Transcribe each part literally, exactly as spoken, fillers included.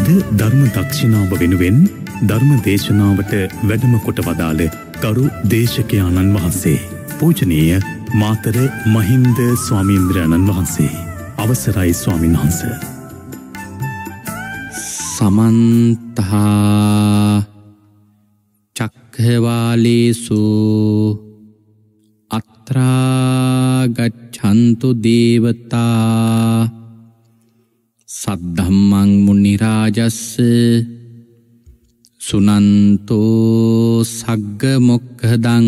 අද ධර්ම දක්ෂිනාව වෙනුවෙන් ධර්ම දේශනාවට වැඩම කොට වදාළ ගරු දේශකයාණන් වහන්සේ පූජනීය මාතර මහින්ද ස්වාමීන්ද්‍රයන්න් වහන්සේ අවසරයි ස්වාමීන් වහන්ස. සමන්ත චක්ඛවාලේසු අත්‍රා ගච්ඡන්තු දේවතා සද්ධම්මං මුනි රාජස්ස සුනන්තෝ සග්ග මොක්ඛදං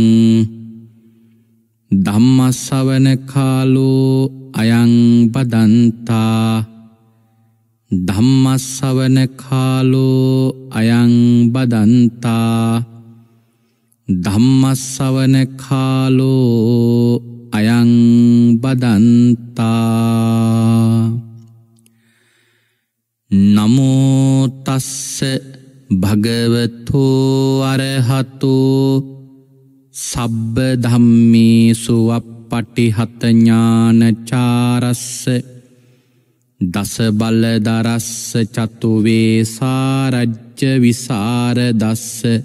ධම්ම ශ්‍රවණ කාලෝ අයං බදන්තා ධම්ම ශ්‍රවණ කාලෝ අයං බදන්තා ධම්ම ශ්‍රවණ කාලෝ අයං බදන්තා. නමෝ තස්ස භගවතෝ අරහතෝ සබ්බ ධම්මේසු අප්පටිහත ඥානචාරස්ස දස බලදරස්ස චතුවේ සාරජ්‍ය විසරදස්ස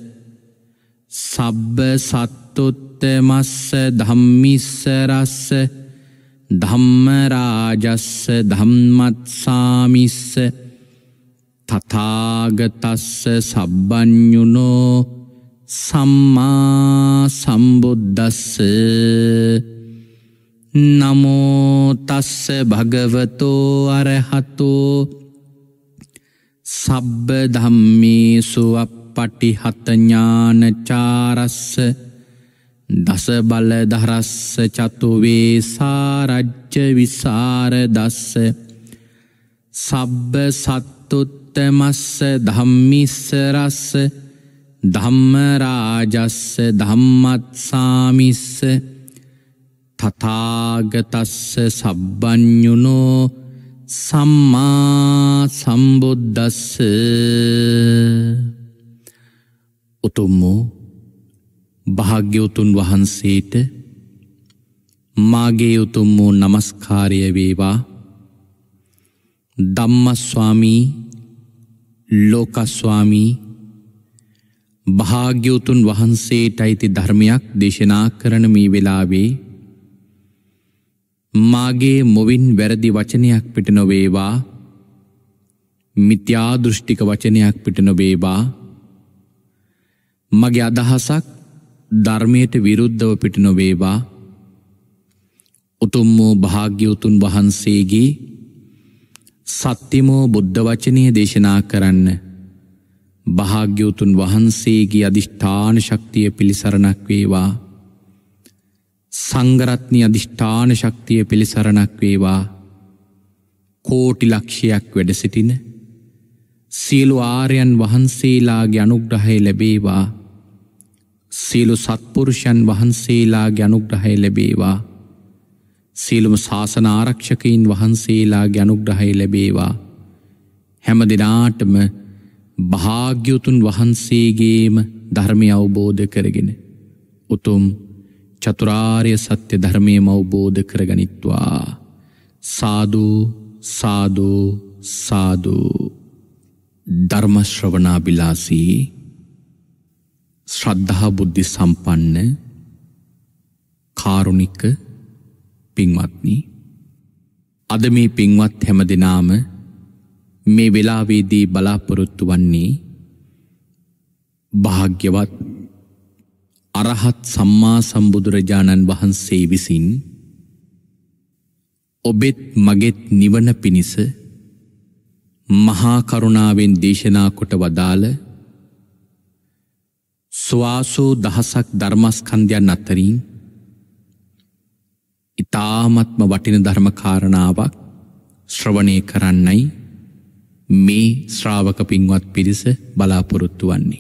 සබ්බ සත්තුත්තමස්ස ධම්මිස්ස රස්ස ධම්ම රාජස්ස ධම්මත්සාමිස්ස තථාගතස්ස සබ්බඤුනෝ සම්මා සම්බුද්දස්ස. නමෝ තස්ස භගවතෝ අරහතෝ සබ්බ ධම්මේසු අප්පටිහත ඥානචාරස්ස දස බලධරස්ස චතුවේ සාරජ්‍ය විසරදස්ස සබ්බ සත්තුත්තමස්ස ධම්මිස්ස රස්ස ධම්ම රාජස්ස ධම්මත්සාමිස්ස තථාගතස්ස සබ්බඤුනෝ සම්මා සම්බුද්දස්ස. උතුම් භාග්‍යවතුන් වහන්සේට මාගේ උතුම් වූ නමස්කාරය වේවා. ධම්මස්වාමී ලෝකස්වාමී භාග්‍යවතුන් වහන්සේට අයිති ධර්මයක් දේශනා කරන මේ වෙලාවේ මාගේ මොවින් වැරදි වචනයක් පිට නොවේවා, මිත්‍යා දෘෂ්ටික වචනයක් පිට නොවේවා, මගේ අදහසක් ධර්මයට විරුද්ධව පිට නොවේවා. උතුම් වූ භාග්‍යවතුන් වහන්සේගේ සත්‍යමෝ බුද්ධ වචනය දේශනා කරන්න භාග්‍යවතුන් වහන්සේගේ අධිෂ්ඨාන ශක්තිය පිළිසරණක් වේවා. සංඝරත්නය අධිෂ්ඨාන ශක්තිය පිළිසරණක් වේවා. කෝටි ලක්ෂයක් වැඩ සිටින සියලු ආර්යයන් වහන්සේලාගේ අනුග්‍රහය ලැබේවා. සියලු සත්පුරුෂයන් වහන්සේලාගේ අනුග්‍රහය ලැබේවා. සියලුම ශාසන ආරක්ෂකයින් වහන්සේලාගේ අනුග්‍රහය ලැබේවා. හැම දිනාටම භාග්‍යවතුන් වහන්සේගේම ධර්මය අවබෝධ කරගෙන උතුම් චතුරාර්ය සත්‍ය ධර්මයම අවබෝධ කරගනිත්වා. සාදු සාදු සාදු. ධර්ම ශ්‍රවණාබිලාසී ශ්‍රද්ධා බුද්ධි සම්පන්න කාරුණික පින්වත්නි, අද මේ පින්වත් හැම දෙනාම මේ වෙලාවේදී බලාපොරොත්තු වන්නේ භාග්‍යවත් අරහත් සම්මා සම්බුදුරජාණන් වහන්සේ විසින් ඔබෙත් මගෙත් නිවන පිණිස මහා කරුණාවෙන් දේශනා කොට වදාළ සුවාසෝ දහසක් ධර්මස්කන්ධයන් අතරින් ඉතාමත්ම වටින ධර්ම කාරණාවක් ශ්‍රවණය කරන්නයි මේ ශ්‍රාවක පින්වත් පිරිස බලාපොරොත්තු වන්නේ.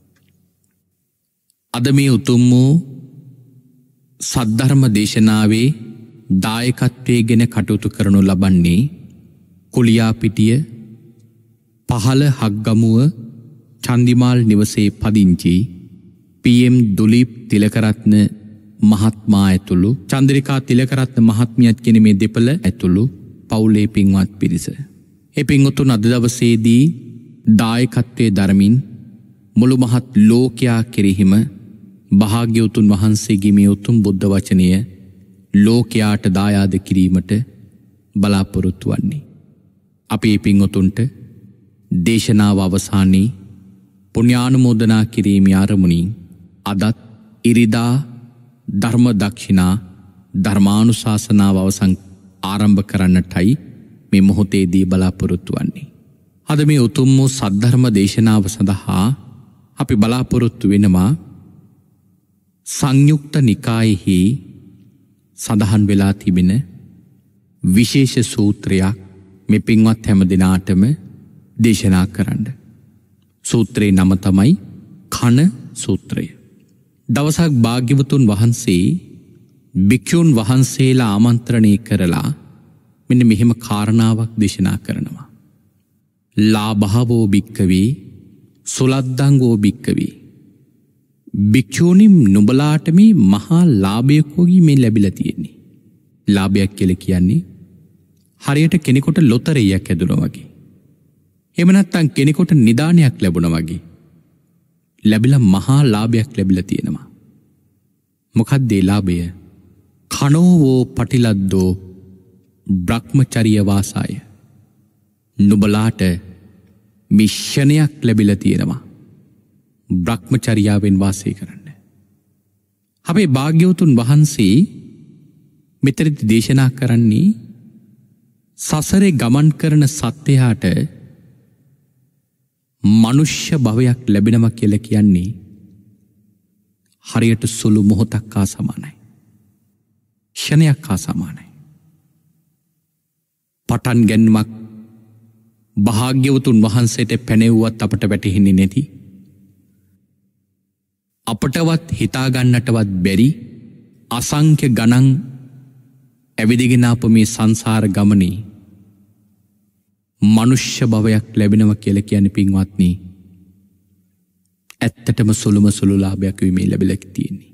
අද මේ උතුම් වූ සද්ධර්ම දේශනාවේ දායකත්වයේ ගෙන කටයුතු කරනු ලබන්නේ කුලියාපිටිය පහළ හක්ගමුව චන්දිමාල් නිවසේ පදිංචි පී.එම්. දුලීප් තිලකරත්න මහත්මයා ඇතුළු චන්ද්‍රිකා තිලකරත්න මහත්මියත් කියන මේ දෙපළ ඇතුළු පවුලේ පින්වත් පිරිස. ඒ පින්වතුන් අද දවසේදී දායකත්වයේ දරමින් මුළු මහත් ලෝකයා කෙරෙහිම භාග්‍යවතුන් වහන්සේගේ මේ උතුම් බුද්ධ වචනය ලෝකයාට දායාද කිරීමට බලාපොරොත්තු වන්නේ. අපේ පින්වතුන්ට දේශනාව අවසානයේ පුණ්‍යානුමෝදනා කිරීමේ ආරමුණින් අදත් ඉරිදා ධර්ම දක්ෂිනා ධර්මානුශාසනාව අවසන් ආරම්භ කරන්නටයි මේ මොහොතේදී බලාපොරොත්තු වන්නේ. අද මේ උතුම් වූ සද්ධර්ම දේශනාව සඳහා අපි බලාපොරොත්තු වෙනවා සංයුක්ත නිකායෙහි සඳහන් වෙලා තිබෙන විශේෂ සූත්‍රයක් මේ පින්වත් හැම දිනාටම දේශනා කරන්න. සූත්‍රයේ නම තමයි කන සූත්‍රය. දවසක් භාග්‍යවතුන් වහන්සේ භික්ෂුන් වහන්සේලා ආමන්ත්‍රණය කරලා මෙන්න මෙහෙම කාරණාවක් දේශනා කරනවා. ලාභවෝ භික්කවේ සුලද්දංගෝ භික්කවේ. භික්ෂූනි නුඹලාට මේ මහා ලාභයකෝගී මේ ලැබිලා තියෙන්නේ. ලාභයක් කියලා කියන්නේ හරියට කෙනෙකුට ලොතරැයියක් ඇදුණා වගේ. එහෙම නැත්නම් කෙනෙකුට නිදානයක් ලැබුණා වගේ. ලැබිලා මහා ලාභයක් ලැබිලා තියෙනවා. මොකක්ද ඒ ලාභය? කනෝවෝ පටිලද්දෝ බ්‍රහ්මචර්ය වාසය. නුඹලාට මිෂණයක් ලැබිලා තියෙනවා. බ්‍රහ්මචර්යාවෙන් වාසය කරන්න. අපේ භාග්‍යවතුන් වහන්සේ මෙතනදී දේශනා කරන්නේ සසරේ ගමන් කරන සත්‍යයට මනුෂ්‍ය භවයක් ලැබෙනවා කියලා කියන්නේ හරියට සුළු මොහොතක් හා සමානයි. ක්ෂණයක් හා සමානයි. පටන් ගැනීමක් භාග්‍යවතුන් වහන්සේට පැනෙව්වත් අපට වැටහෙන්නේ නැති, අපටවත් හිතාගන්නටවත් බැරි අසංඛ්‍ය ගණන් ඇවිදගෙන අප මේ සංසාර ගමනේ මනුෂ්‍ය භවයක් ලැබෙනවා කියලා කියන්නේ පින්වත්නි ඇත්තටම සුළුම සුළු ලාභයක් මේ ලැබිලා තියෙන්නේ.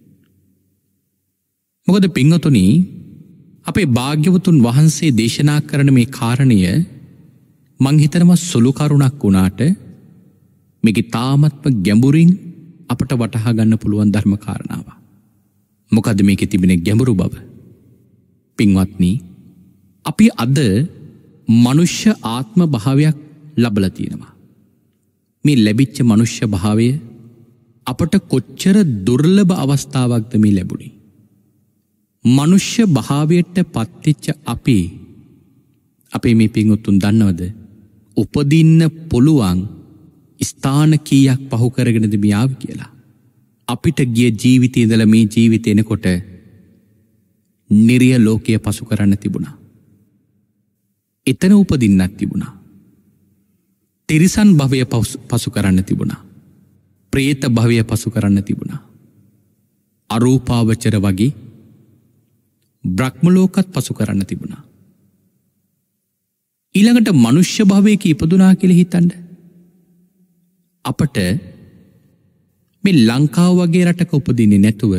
මොකද පින්වතුනි අපේ භාග්‍යවතුන් වහන්සේ දේශනා කරන මේ කාරණය මං හිතනවා සුළු කරුණක් වුණාට මේක තාමත්ම ගැඹුරින් අපට වටහා ගන්න පුළුවන් ධර්ම කාරණාවක්. මොකද මේකේ තිබෙන ගැඹුරු බව? පින්වත්නි අපි අද මනුෂ්‍ය ආත්ම භාවයක් ලබලා තියෙනවා. මේ ලැබිච්ච මනුෂ්‍ය භාවය අපට කොච්චර දුර්ලභ අවස්ථාවක්ද මේ ලැබුණේ. මනුෂ්‍ය භාවයට පත්වෙච්ච අපි අපේ මේ පින්වතුන් දන්නවද උපදින්න පුළුවන් ස්ථාන කීයක් පහු කරගෙනද මේ ආව කියලා? අපිට ගිය ජීවිතේ ඉඳලා මේ ජීවිතේ එනකොට නිර්ය ලෝකය පසු කරන්න තිබුණා. එතන උපදින්නක් තිබුණා. තිරිසන් භවය පසු කරන්න තිබුණා. ප්‍රේත භවය පසු කරන්න තිබුණා. අරූපාවචර වගේ බ්‍රහ්ම ලෝකත් පසු කරන්න තිබුණා. ඊළඟට මනුෂ්‍ය භවයක ඉපදුනා කියලා හිතන්න. අපට මේ ලංකාව වගේ රටක උපදින්නේ නැතුව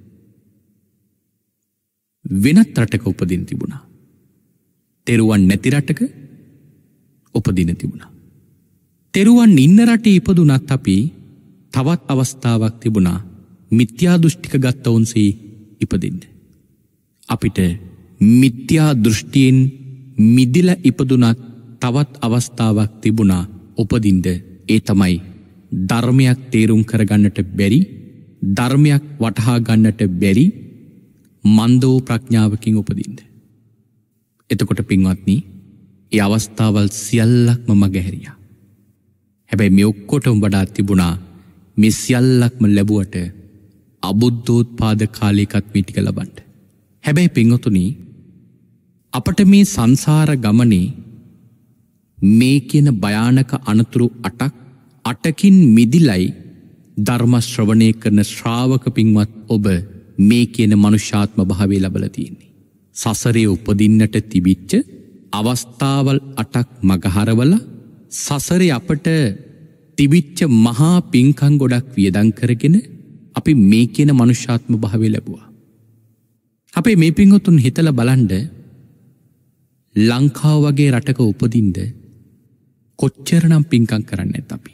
වෙනත් රටක උපදින්න තිබුණා. තෙරුවන් නැති රටක උපදින්න තිබුණා. තෙරුවන් ඉන්න රටේ ඉපදුනත් අපි තවත් අවස්ථාවක් තිබුණා මිත්‍යා දෘෂ්ටික ගත්තවුන්සේ ඉපදින්න. අපිට මිත්‍යා දෘෂ්ටියෙන් මිදිලා ඉපදුනත් තවත් අවස්ථාවක් තිබුණා උපදින්න. ඒ තමයි ධර්මයක් තේරුම් කරගන්නට බැරි, ධර්මයක් වටහා ගන්නට බැරි මන්දෝ ප්‍රඥාවකින් උපදින්න. එතකොට පින්වත්නි, ඒ අවස්ථාවල් සියල්ලක්ම මගහැරියා. හැබැයි මේ ඔක්කොටම වඩා තිබුණා මේ සියල්ලක්ම ලැබුවට අබුද්ධෝත්පාද කාලයකත් මේ ටික ලබන්න. හැබැයි පින්වතුනි, අපට මේ සංසාර ගමනේ මේ කියන භයානක අනතුරු අටක් අටකින් මිදිලයි ධර්ම ශ්‍රවණය කරන ශ්‍රාවක පින්වත් ඔබ මේ කියන මනුෂ්‍යාත්ම භාවය ලබලා තියෙන්නේ. සසරේ උපදින්නට තිබිච්ච අවස්ථාවල් අටක් මගහරවලා සසරේ අපට තිබිච්ච මහා පින්කම් ගොඩක් වියදම් කරගෙන අපි මේ කියන මනුෂ්‍යාත්ම භාවය ලැබුවා. අපේ මේ පින්වතුන් හිතලා බලන්න, ලංකාව වගේ රටක උපදින්න කොච්චරනම් පින්කම් කරන්නේ නැත් අපි.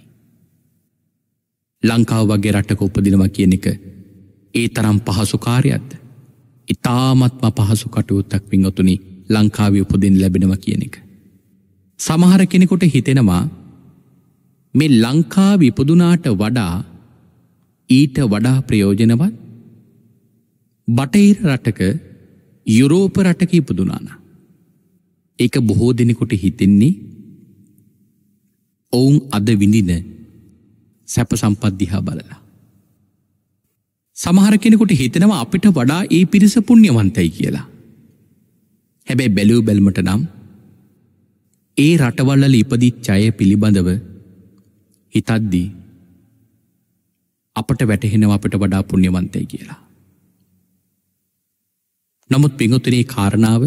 ලංකාව වගේ රටක උපදිනවා කියන එක ඒ තරම් පහසු කාර්යයක්ද? ඉතාමත්ම පහසු කටයුත්තක් පින්වතුනි ලංකාවේ උපදින්න ලැබෙනවා කියන එක. සමහර කෙනෙකුට හිතෙනවා මේ ලංකාවේ ඉපදුනාට වඩා ඊට වඩා ප්‍රයෝජනවත් බටහිර රටක යුරෝප රටක ඉපදුනා නම්. ඒක බොහෝ දෙනෙකුට හිතෙන්නේ ඔවුන් අද විඳින සැප සම්පත් දිහා බලලා. සමහර කෙනෙකුට හිතෙනවා අපිට වඩා ඒ පිරිස පුණ්‍යවන්තයි කියලා. හැබැයි බැලුව බැලමට නම් ඒ රටවල් වල ඉපදිච්ච අය පිළිබඳව හිතද්දී අපට වැටහෙනවා අපිට වඩා පුණ්‍යවන්තයි කියලා. නමුත් පින්වතුනි කාරණාව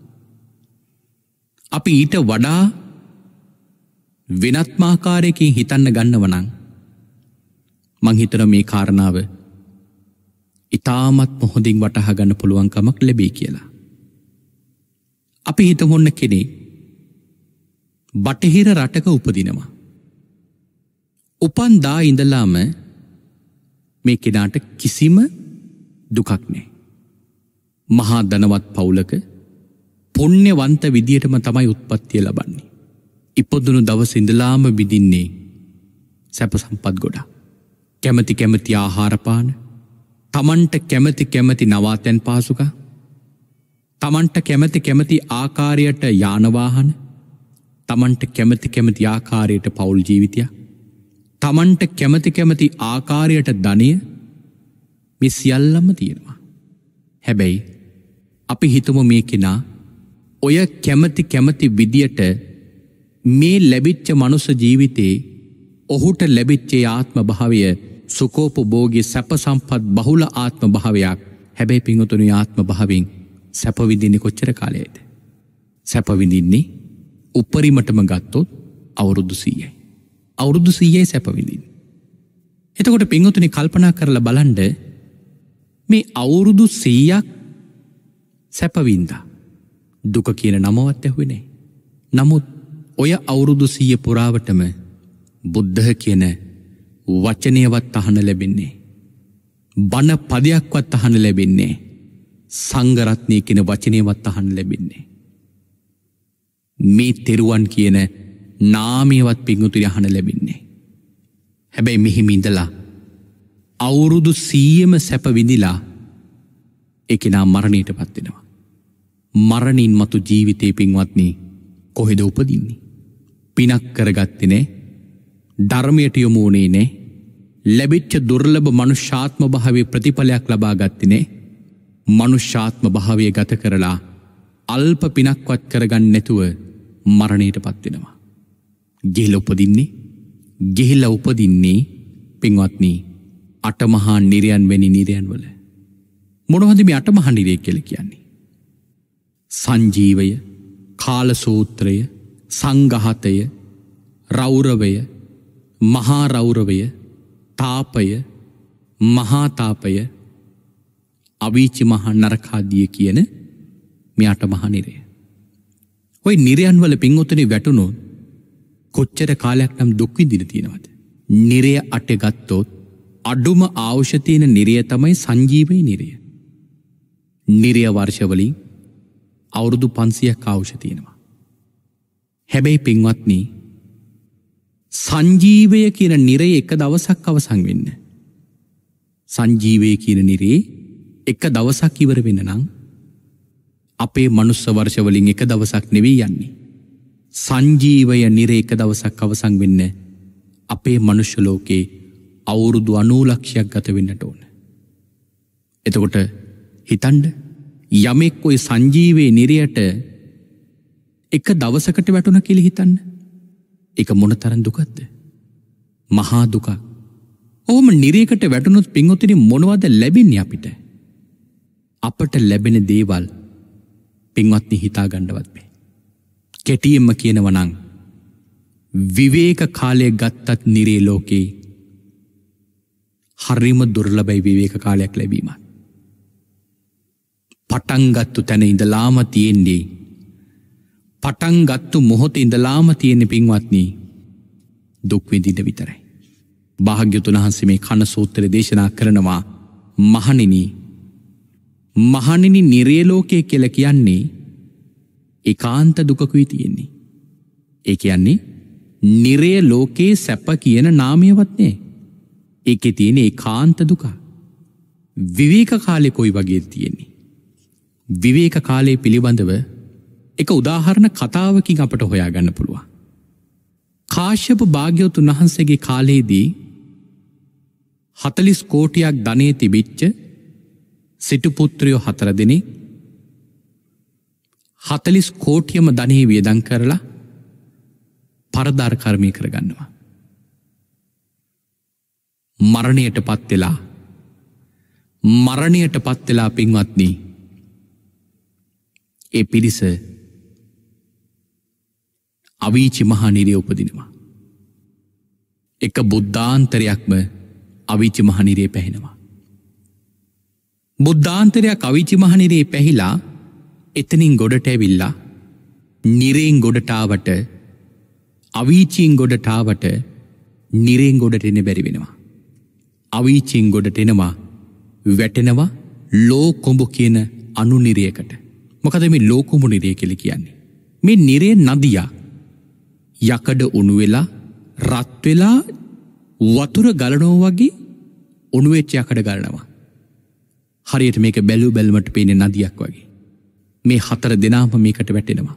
අපි ඊට වඩා වෙනත්මාකාරයකින් හිතන්න ගන්නව නම් මං හිතනවා මේ කාරණාව ඉතාමත් හොඳින් වටහා ගන්න පුළුවන් කමක් ලැබෙයි කියලා. අපි හිතමු ඔන්න කෙනෙක් බටහිර රටක උපදිනවා. උපන් දා ඉඳලාම මේ කෙනාට කිසිම දුකක් නැහැ. මහා ධනවත් පවුලක පුණ්‍යවන්ත විදියටම තමයි උත්පත්තිය ලබන්නේ. ඉපදුණු දවස් ඉඳලාම විඳින්නේ සැප සම්පත් ගොඩක්. කැමැති කැමැති ආහාර පාන, තමන්ට කැමැති කැමැති නවාතැන් පහසුකම්, තමන්ට කැමැති කැමැති ආකාරයට යාන වාහන, තමන්ට කැමැති කැමැති ආකාරයට පෞල් ජීවිතයක්, තමන්ට කැමැති කැමැති ආකාරයට ධනය, මේ සියල්ලම තියෙනවා. හැබැයි අපි හිතමු මේ කෙනා ඔය කැමැති කැමැති විදියට මේ ලැබිච්ච මනුස්ස ජීවිතේ ඔහුට ලැබිච්ච ආත්ම භාවය සුඛෝපභෝගී සැප සම්පත් බහුල ආත්ම භාවයක්. හැබැයි පින්වතුනි ආත්ම භාවයෙන් සැප විඳින්නේ කොච්චර කාලයකද? සැප විඳින්නේ උපරිමටම ගත්තොත් අවුරුදු සීයයි. අවුරුදු සීයයි සැප විඳින්නේ. එතකොට පින්වතුනි කල්පනා කරලා බලන්න මේ අවුරුදු සීයක් සැප විඳා දුක කියන නමවත් ඇහුවේ නැහැ. නමුත් ඔය අවුරුදු සීය පුරාවටම බුද්ධ කියන වචනයවත් අහන්න ලැබෙන්නේ. බණ පදයක්වත් අහන්න ලැබෙන්නේ. සංඝ රත්නය කියන වචනයවත් අහන්න ලැබෙන්නේ. මේ තෙරුවන් කියන නාමයවත් පින්වතුනි අහන්න ලැබෙන්නේ. හැබැයි මෙහිම ඉඳලා අවුරුදු සීයම සැප විඳිලා ඒ කෙනා මරණයටපත් වෙනවා. මරණින් මතු ජීවිතේ පින්වත්නි කොහෙද උපදින්නේ? පිනක් කරගත්තේ නැහැ. ධර්මයට යොමු වුණේ නැහැ. ලැබිච්ච දුර්ලභ මනුෂ්‍යාත්ම භාවයේ ප්‍රතිඵලයක් ලබා ගත්තේ නැහැ. මනුෂ්‍යාත්ම භාවය ගත කරලා අල්ප පිනක්වත් කරගන්න නැතුව මරණයටපත් වෙනවා. ගිහිලා උපදින්නේ ගිහිලා උපදින්නේ පින්වත්නි අටමහා නිරයන් වැනි නිරයන් වල. මොනවද මේ අටමහා නිරය කියලා කියන්නේ? සංජීවය, කාලසූත්‍රය, සංඝහතය, රෞරවය, මහා රෞරවය, තාපය, මහා තාපය, අවීචි මහා නරකාදිය කියන මේ අටමහා නිරය. ওই නිරයන් වල පින්වතුනි වැටුණොත් කොච්චර කාලයක් නම් දුක් විඳින තියෙනවද? නිරය අට ගත්තොත් අඩුම අවශ්‍ය තියෙන නිරය තමයි සංජීවී නිරය. නිරය වර්ෂවලින් අවුරුදු පන්සියයක් අවශ්‍ය තියෙනවා. හැබැයි පින්වත්නි සංජීවය කියන නිරය එක දවසක් අවසන් වෙන්න. සංජීවය කියන නිරේ එක දවසක් ඉවර වෙන්න නම් අපේ මනුස්ස වර්ෂ වලින් එක දවසක් නෙවෙයි යන්නේ. සංජීවය නිරේ එක දවසක් අවසන් වෙන්න අපේ මනුෂ්‍ය ලෝකේ අවුරුදු අනූ ලක්ෂයක් ගත වෙන්නට ඕන. එතකොට හිතන්න යමෙක් ওই සංජීවයේ නිරයට එක දවසකට වැටුණ කියලා හිතන්න. ඒක මොන තරම් දුකක්ද? මහා දුකක්. ඔහොම නිරයකට වැටුණොත් පින්වතුනි මොනවද ලැබෙන්නේ අපිට? අපට ලැබෙන දේවල් පින්වත්නි හිතා ගන්නවත් බෑ. කෙටියෙන්ම කියනවා නම් විවේක කාලය ගත්තත් නිරේ ලෝකේ හරිම දුර්ලභයි විවේක කාලයක් ලැබීම. පටන් ගත්තු තැන ඉඳලාම තියෙන්නේ පටන් ගත්තු මොහොතේ ඉඳලාම තියෙන පින්වත්නි දුක් විඳින්න විතරයි. භාග්‍යවතුන් වහන්සේ මේ කන සූත්‍රය දේශනා කරනවා මහණෙනි මහණෙනි නිරය ලෝකය කියලා කියන්නේ ඒකාන්ත දුකකුයි තියෙන්නේ. ඒ කියන්නේ නිරය ලෝකේ සැප කියන නාමයවත් නෑ. ඒකේ තියෙන ඒකාන්ත දුක. විවේක කාලේ කොයි වගේ තියෙන්නේ? විවේක කාලේ පිළිබඳව එක උදාහරණ කතාවකින් අපට හොයාගන්න පුළුවන්. කාශ්‍යප භාග්‍යවතුන් වහන්සේගේ කාලයේදී හතලිස් කෝටියක් ධනෙ තිබිච්ච සිටු පුත්‍රයෝ හතර දෙනෙක් හතලිස් කෝටියම ධනෙ වියදම් කරලා පරදාර කර්මය කරගන්නවා. මරණයට පත් වෙලා මරණයට පත් වෙලා පින්වත්නි ඒ පිරිස අවීචි මහා නිරේ උපදිනවා. එක බුද්ධාන්තරයක්ම අවීචි මහා නිරේ පැහෙනවා. බුද්ධාන්තරයක් අවීචි මහා නිරේ පැහිලා එතනින් ගොඩට ඇවිල්ලා නිරේන් ගොඩට ආවට අවීචින් ගොඩට ආවට නිරේන් ගොඩට එන්න බැරි වෙනවා. අවීචින් ගොඩට එනවා වැටෙනවා ලෝකොඹු කියන අනු නිරයකට. මොකද මේ ලෝකොඹු නිරය කියලා කියන්නේ? මේ නිරේ නදියා යකඩ උණු වෙලා රත් වෙලා වතුර ගලනවා වගේ උණු වෙච්ච යකඩ ගලනවා. හරියට මේක බැලු බැලමට පේන නදියක් වගේ. මේ හතර දෙනාම මේකට වැටෙනවා.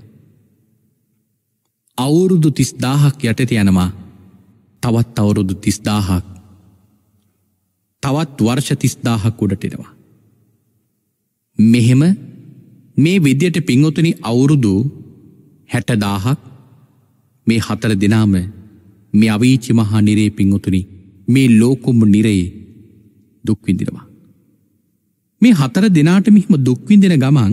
අවුරුදු තිස් දාහක් යටතේ යනවා. තවත් අවුරුදු තිස් දාහක් තවත් වර්ෂ තිස් දාහක් උඩට එනවා. මෙහෙම මේ විදියට පින්වතුනි අවුරුදු හැට දාහක් මේ හතර දෙනාම මේ අවීචි මහා නිරේ පින්වතුනි මේ ලෝකුඹ නිරේ දුක් විඳිනවා. මේ හතර දෙනාට මෙහිම දුක් විඳින ගමන්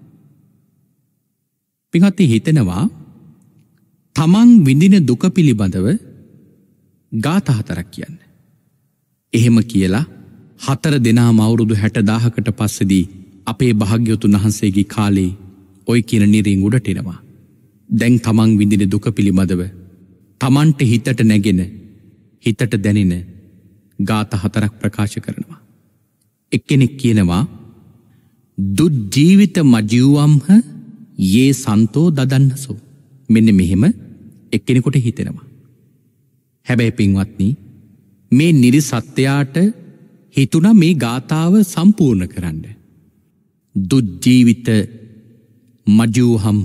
පින්වත්නි හිතෙනවා තමන් විඳින දුක පිළිබඳව ගාථා හතරක් කියන්න. එහෙම කියලා හතර දෙනාම අවුරුදු හැට දාහකට පස්සේදී අපේ භාග්‍යවතුන් වහන්සේගේ කාලේ ඔය කියන නිරෙන් උඩට එනවා. දැන් තමන් විඳින දුක පිළිබඳව තමන්ට හිතට නැගෙන හිතට දැනෙන ගාථා හතරක් ප්‍රකාශ කරනවා. එක්කෙනෙක් කියනවා දුජ්ජීවිත මජීවම්හ යේ සන්තෝ දදන්නසෝ. මෙන්න මෙහෙම එක්කෙනෙකුට හිතෙනවා. හැබැයි පින්වත්නි මේ නිරිසත්ත්වයාට හිතුණා මේ ගාථාව සම්පූර්ණ කරන්න. දුජ්ජීවිත මජූහම්හ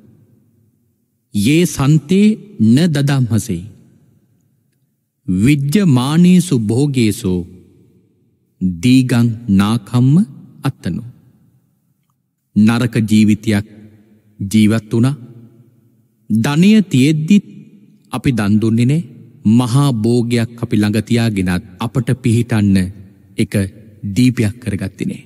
යේ සන්තේ න දදම්හසේ විජ්ජමානේසු භෝගේසෝ දීගං නාකම්ම අත්තනෝ. නරක ජීවිතයක් ජීවත් වුණා. ධනය තියෙද්දිත් අපි දන් දුන්නේ නෑ. මහා භෝගයක් අපි ළඟ තියාගෙනත් අපට පිහිටන්න එක දීපයක් කරගත්තේ නෑ.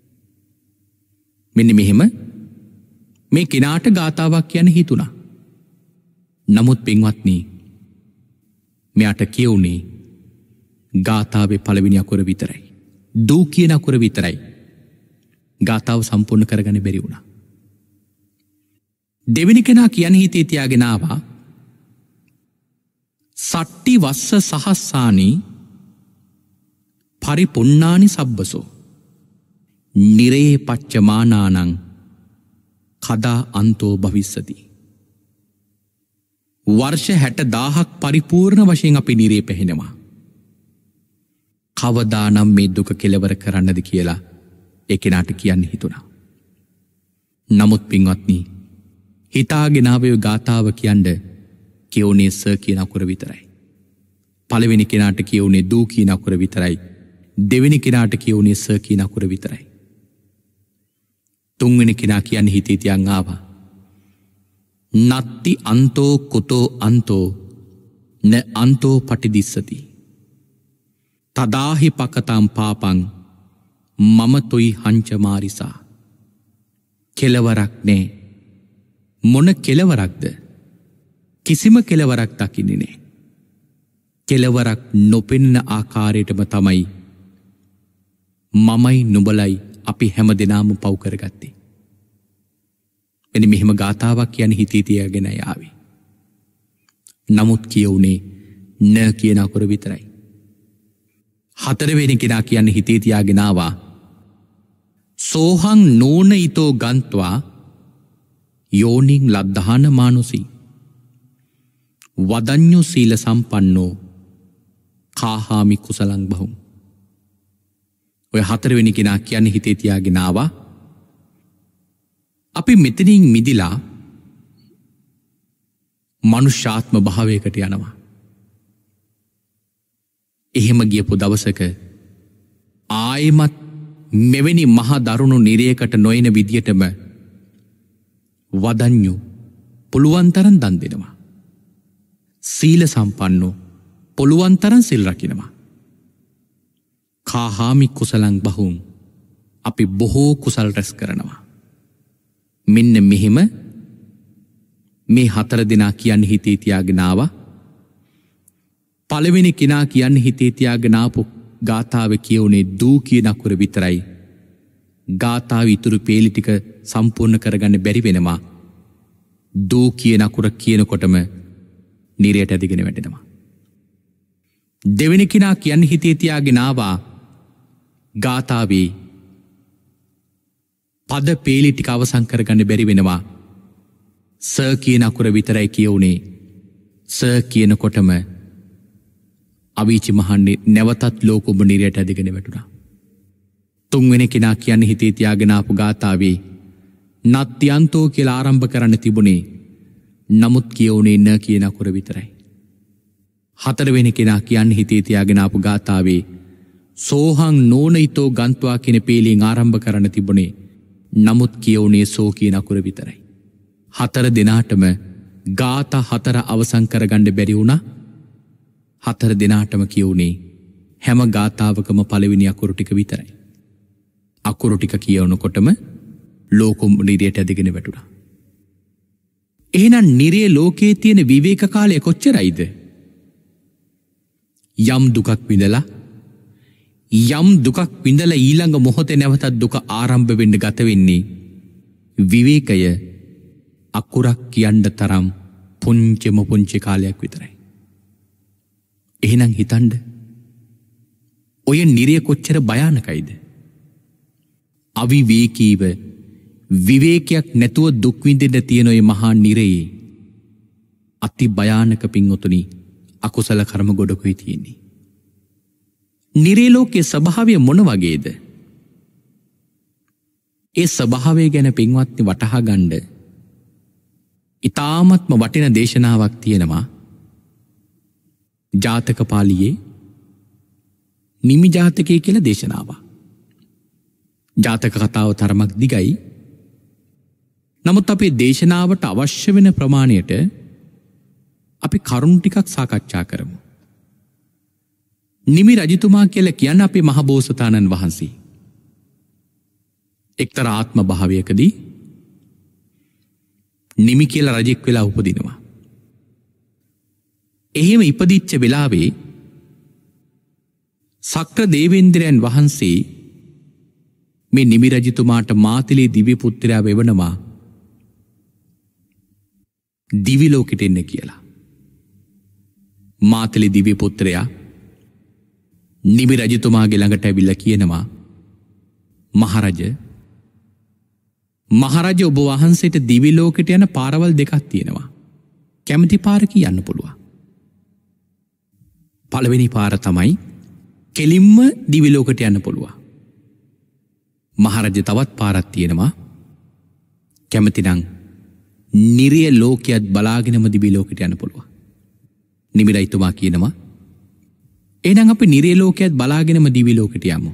මෙන්න මෙහෙම මේ කෙනාට ගාතාවක් කියන හිතුණා. නමුත් පින්වත්නි මෙයාට කියුනේ ගාථාවේ පළවෙනි අකුර විතරයි. දූ කියන අකුර විතරයි. ගාථාව සම්පූර්ණ කරගන්න බැරි වුණා. දෙවෙනි කෙනා කියන හිතේ තියාගෙන ආවා සට්ටි වස්ස සහස්සානි පරිපුන්නානි සබ්බසෝ නිරේ පච්චමානානං කදා අන්තෝ භවිස්සති. වර්ෂ හැට දාහක් පරිපූර්ණ වශයෙන් අපි නිරේ පැහෙනවා. කවදානම් මේ දුක කෙලවර කරන්නද කියලා ඒ කෙනාට කියන්න හිතුණා. නමුත් පින්වත්නි හිතාගෙන ආවේ ගාථාව කියන්න කියෝනේ ස කියන අකුර විතරයි. පළවෙනි කෙනාට කියෝනේ දූ කියන අකුර විතරයි. දෙවෙනි කෙනාට කියෝනේ ස කියන අකුර විතරයි. තුන්වෙනි කෙනා කියන්නේ හිතේ තියන් ආවා නත්ති අන්තෝ කුතෝ අන්තෝ න අන්තෝ පටිදිස්සති තදාහි පකතම් පාපං මම තුයි හංච මාරිසා. කෙලවරක් නෑ. මොන කෙලවරක්ද? කිසිම කෙලවරක් දකින්නේ නෑ. කෙලවරක් නොපෙනෙන ආකාරයටම තමයි මමයි නුඹලයි අපි හැම දෙනාම පව් කරගත්තේ. එනි මෙහෙම ගාථාවක් කියන හිතේ තියාගෙන යාවේ. නමුත් කියුනේ න කියන අකුර විතරයි. හතරවෙනි කෙනා කියන්නේ හිතේ තියාගෙන ආවා සෝහං නෝන ඊතෝ ගන්ත්වා යෝනිං ලද්ධාන මානුසී වදඤ්ඤු සීල සම්පන්නෝ කාහාමි කුසලං බහුම්. ඔය හතරවෙනි කෙනා කියන්නේ හිතේ තියාගෙන ආවා අපි මෙතනින් මිදිලා මනුෂ්‍යාත්ම භාවයකට යනවා. එහෙම ගියපු දවසක ආයෙමත් මෙවැනි මහා දරුණු නිරයකට නොයන විදියටම වදඤ්ඤු පුළුවන් තරම් දන් දෙනවා. සීල සම්පන්නෝ පුළුවන් තරම් සිල් රකින්නවා. කාහාමි කුසලං බහුම් අපි බොහෝ කුසල් රැස් කරනවා. මෙන්න මෙහෙම මේ හතර දෙනා කියන්නේ හිතේ තියාගෙන ආවා. පළවෙනි කෙනා කියන්නේ හිතේ තියාගෙන ආපු ගාථාව කියුනේ දූ කියන අකුර විතරයි. ගාථාව ඉතුරු පේලි ටික සම්පූර්ණ කරගන්න බැරි වෙනවා. දූ කියන අකුර කියනකොටම නිරයට ඇදගෙන වැටෙනවා. දෙවෙනි කෙනා කියන්නේ හිතේ තියාගෙන ආවා ගාථාවේ පද පේලි ටික අවසන් කරගන්න බැරි වෙනවා. ස කියන අකුර විතරයි කියුනේ. ස කියනකොටම අවීචි මහන්නේ නැවතත් ලෝකොඹ නිරයට ඇදගෙන වැටුණා. තුන්වෙනි කෙනා කියන්නේ හිතේ තියාගෙන ආපු ගාථාවේ නත්යන්තෝ කියලා ආරම්භ කරන්න තිබුණේ. නමුත් කියුනේ න කියන අකුර විතරයි. හතරවෙනි කෙනා කියන්නේ හිතේ තියාගෙන ආපු ගාථාවේ සෝහං නෝනයිතෝ ගන්ත්වා කියන පේලියෙන් ආරම්භ කරන්න තිබුණේ. නමුත් කියුනේ සෝ කියන අකුර විතරයි. හතර දෙනාටම ගාථා හතර අවසන් කරගන්න බැරි වුණා. හතර දෙනාටම කියුනේ හැම ගාථාවකම පළවෙනි අකුරු ටික විතරයි. අකුරු ටික කියවනකොටම ලෝකොඹ නිරයට ඇදගෙන වැටුණා. එහෙනම් නිරේ ලෝකයේ තියෙන විවේක කාලය කොච්චරයිද? යම් දුකක් විඳලා යම් දුකක් විඳලා ඊළඟ මොහොතේ නැවතත් දුක ආරම්භ වෙන්න ගත වෙන්නේ විවේකය අකුරක් කියන්න තරම් පුංචිම පුංචි කාලයක් විතරයි. එහෙනම් හිතන්න ඔය නිරය කොච්චර භයානකයිද? අවිවේකීව විවේකයක් නැතුව දුක් විඳින්න තියෙන ඔය මහා නිරයේ අති භයානක පින්වතුනි අකුසල කර්ම ගොඩකුයි තියෙන්නේ. නිරේ ලෝකයේ ස්වභාවය මොන වගේද? ඒ ස්වභාවය ගැන පින්වත්නි වටහා ගන්න ඉතාමත්ම වටින දේශනාවක් තියෙනවා. ජාතක පාළියේ නිමි ජාතකය කියලා දේශනාවක්. ජාතක කතාව තරමක් දිගයි. නමුත් අපේ දේශනාවට අවශ්‍ය වෙන ප්‍රමාණයට අපි කරුණු ටිකක් සාකච්ඡා කරමු. නිමි රජතුමා කියලා කියන්නේ අපේ මහබෝසතාණන් වහන්සේ. එක්තරා ආත්ම භාවයකදී නිමි කියලා රජෙක් වෙලා උපදිනවා. එහෙම ඉපදිච්ච වෙලාවේ සක්‍ර දේවේන්ද්‍රයන් වහන්සේ මේ නිමි රජතුමාට මාතලේ දිව්‍ය පුත්‍රයා වෙවනවා දිවි ලෝකෙට එන්න කියලා. මාතලේ දිව්‍ය පුත්‍රයා නිමි රජතුමාගේ ළඟට ඇවිල්ලා කියනවා මහරජ මහරජ ඔබ වහන්සේට දිවි ලෝකෙට යන පාරවල් දෙකක් තියෙනවා. කැමති පාර කියන්න පුළුවන්. පළවෙනි පාර තමයි කෙලින්ම දිවි ලෝකෙට යන්න පුළුවන්. මහරජ තවත් පාරක් තියෙනවා. කැමති නම් නිරිය ලෝකයක් බලාගෙනම දිවි ලෝකෙට යන්න පුළුවන්. නිමි රජතුමා කියනවා එහෙනම් අපි නිරිය ලෝකයක් බලාගෙනම දිවි ලෝකෙට යමු.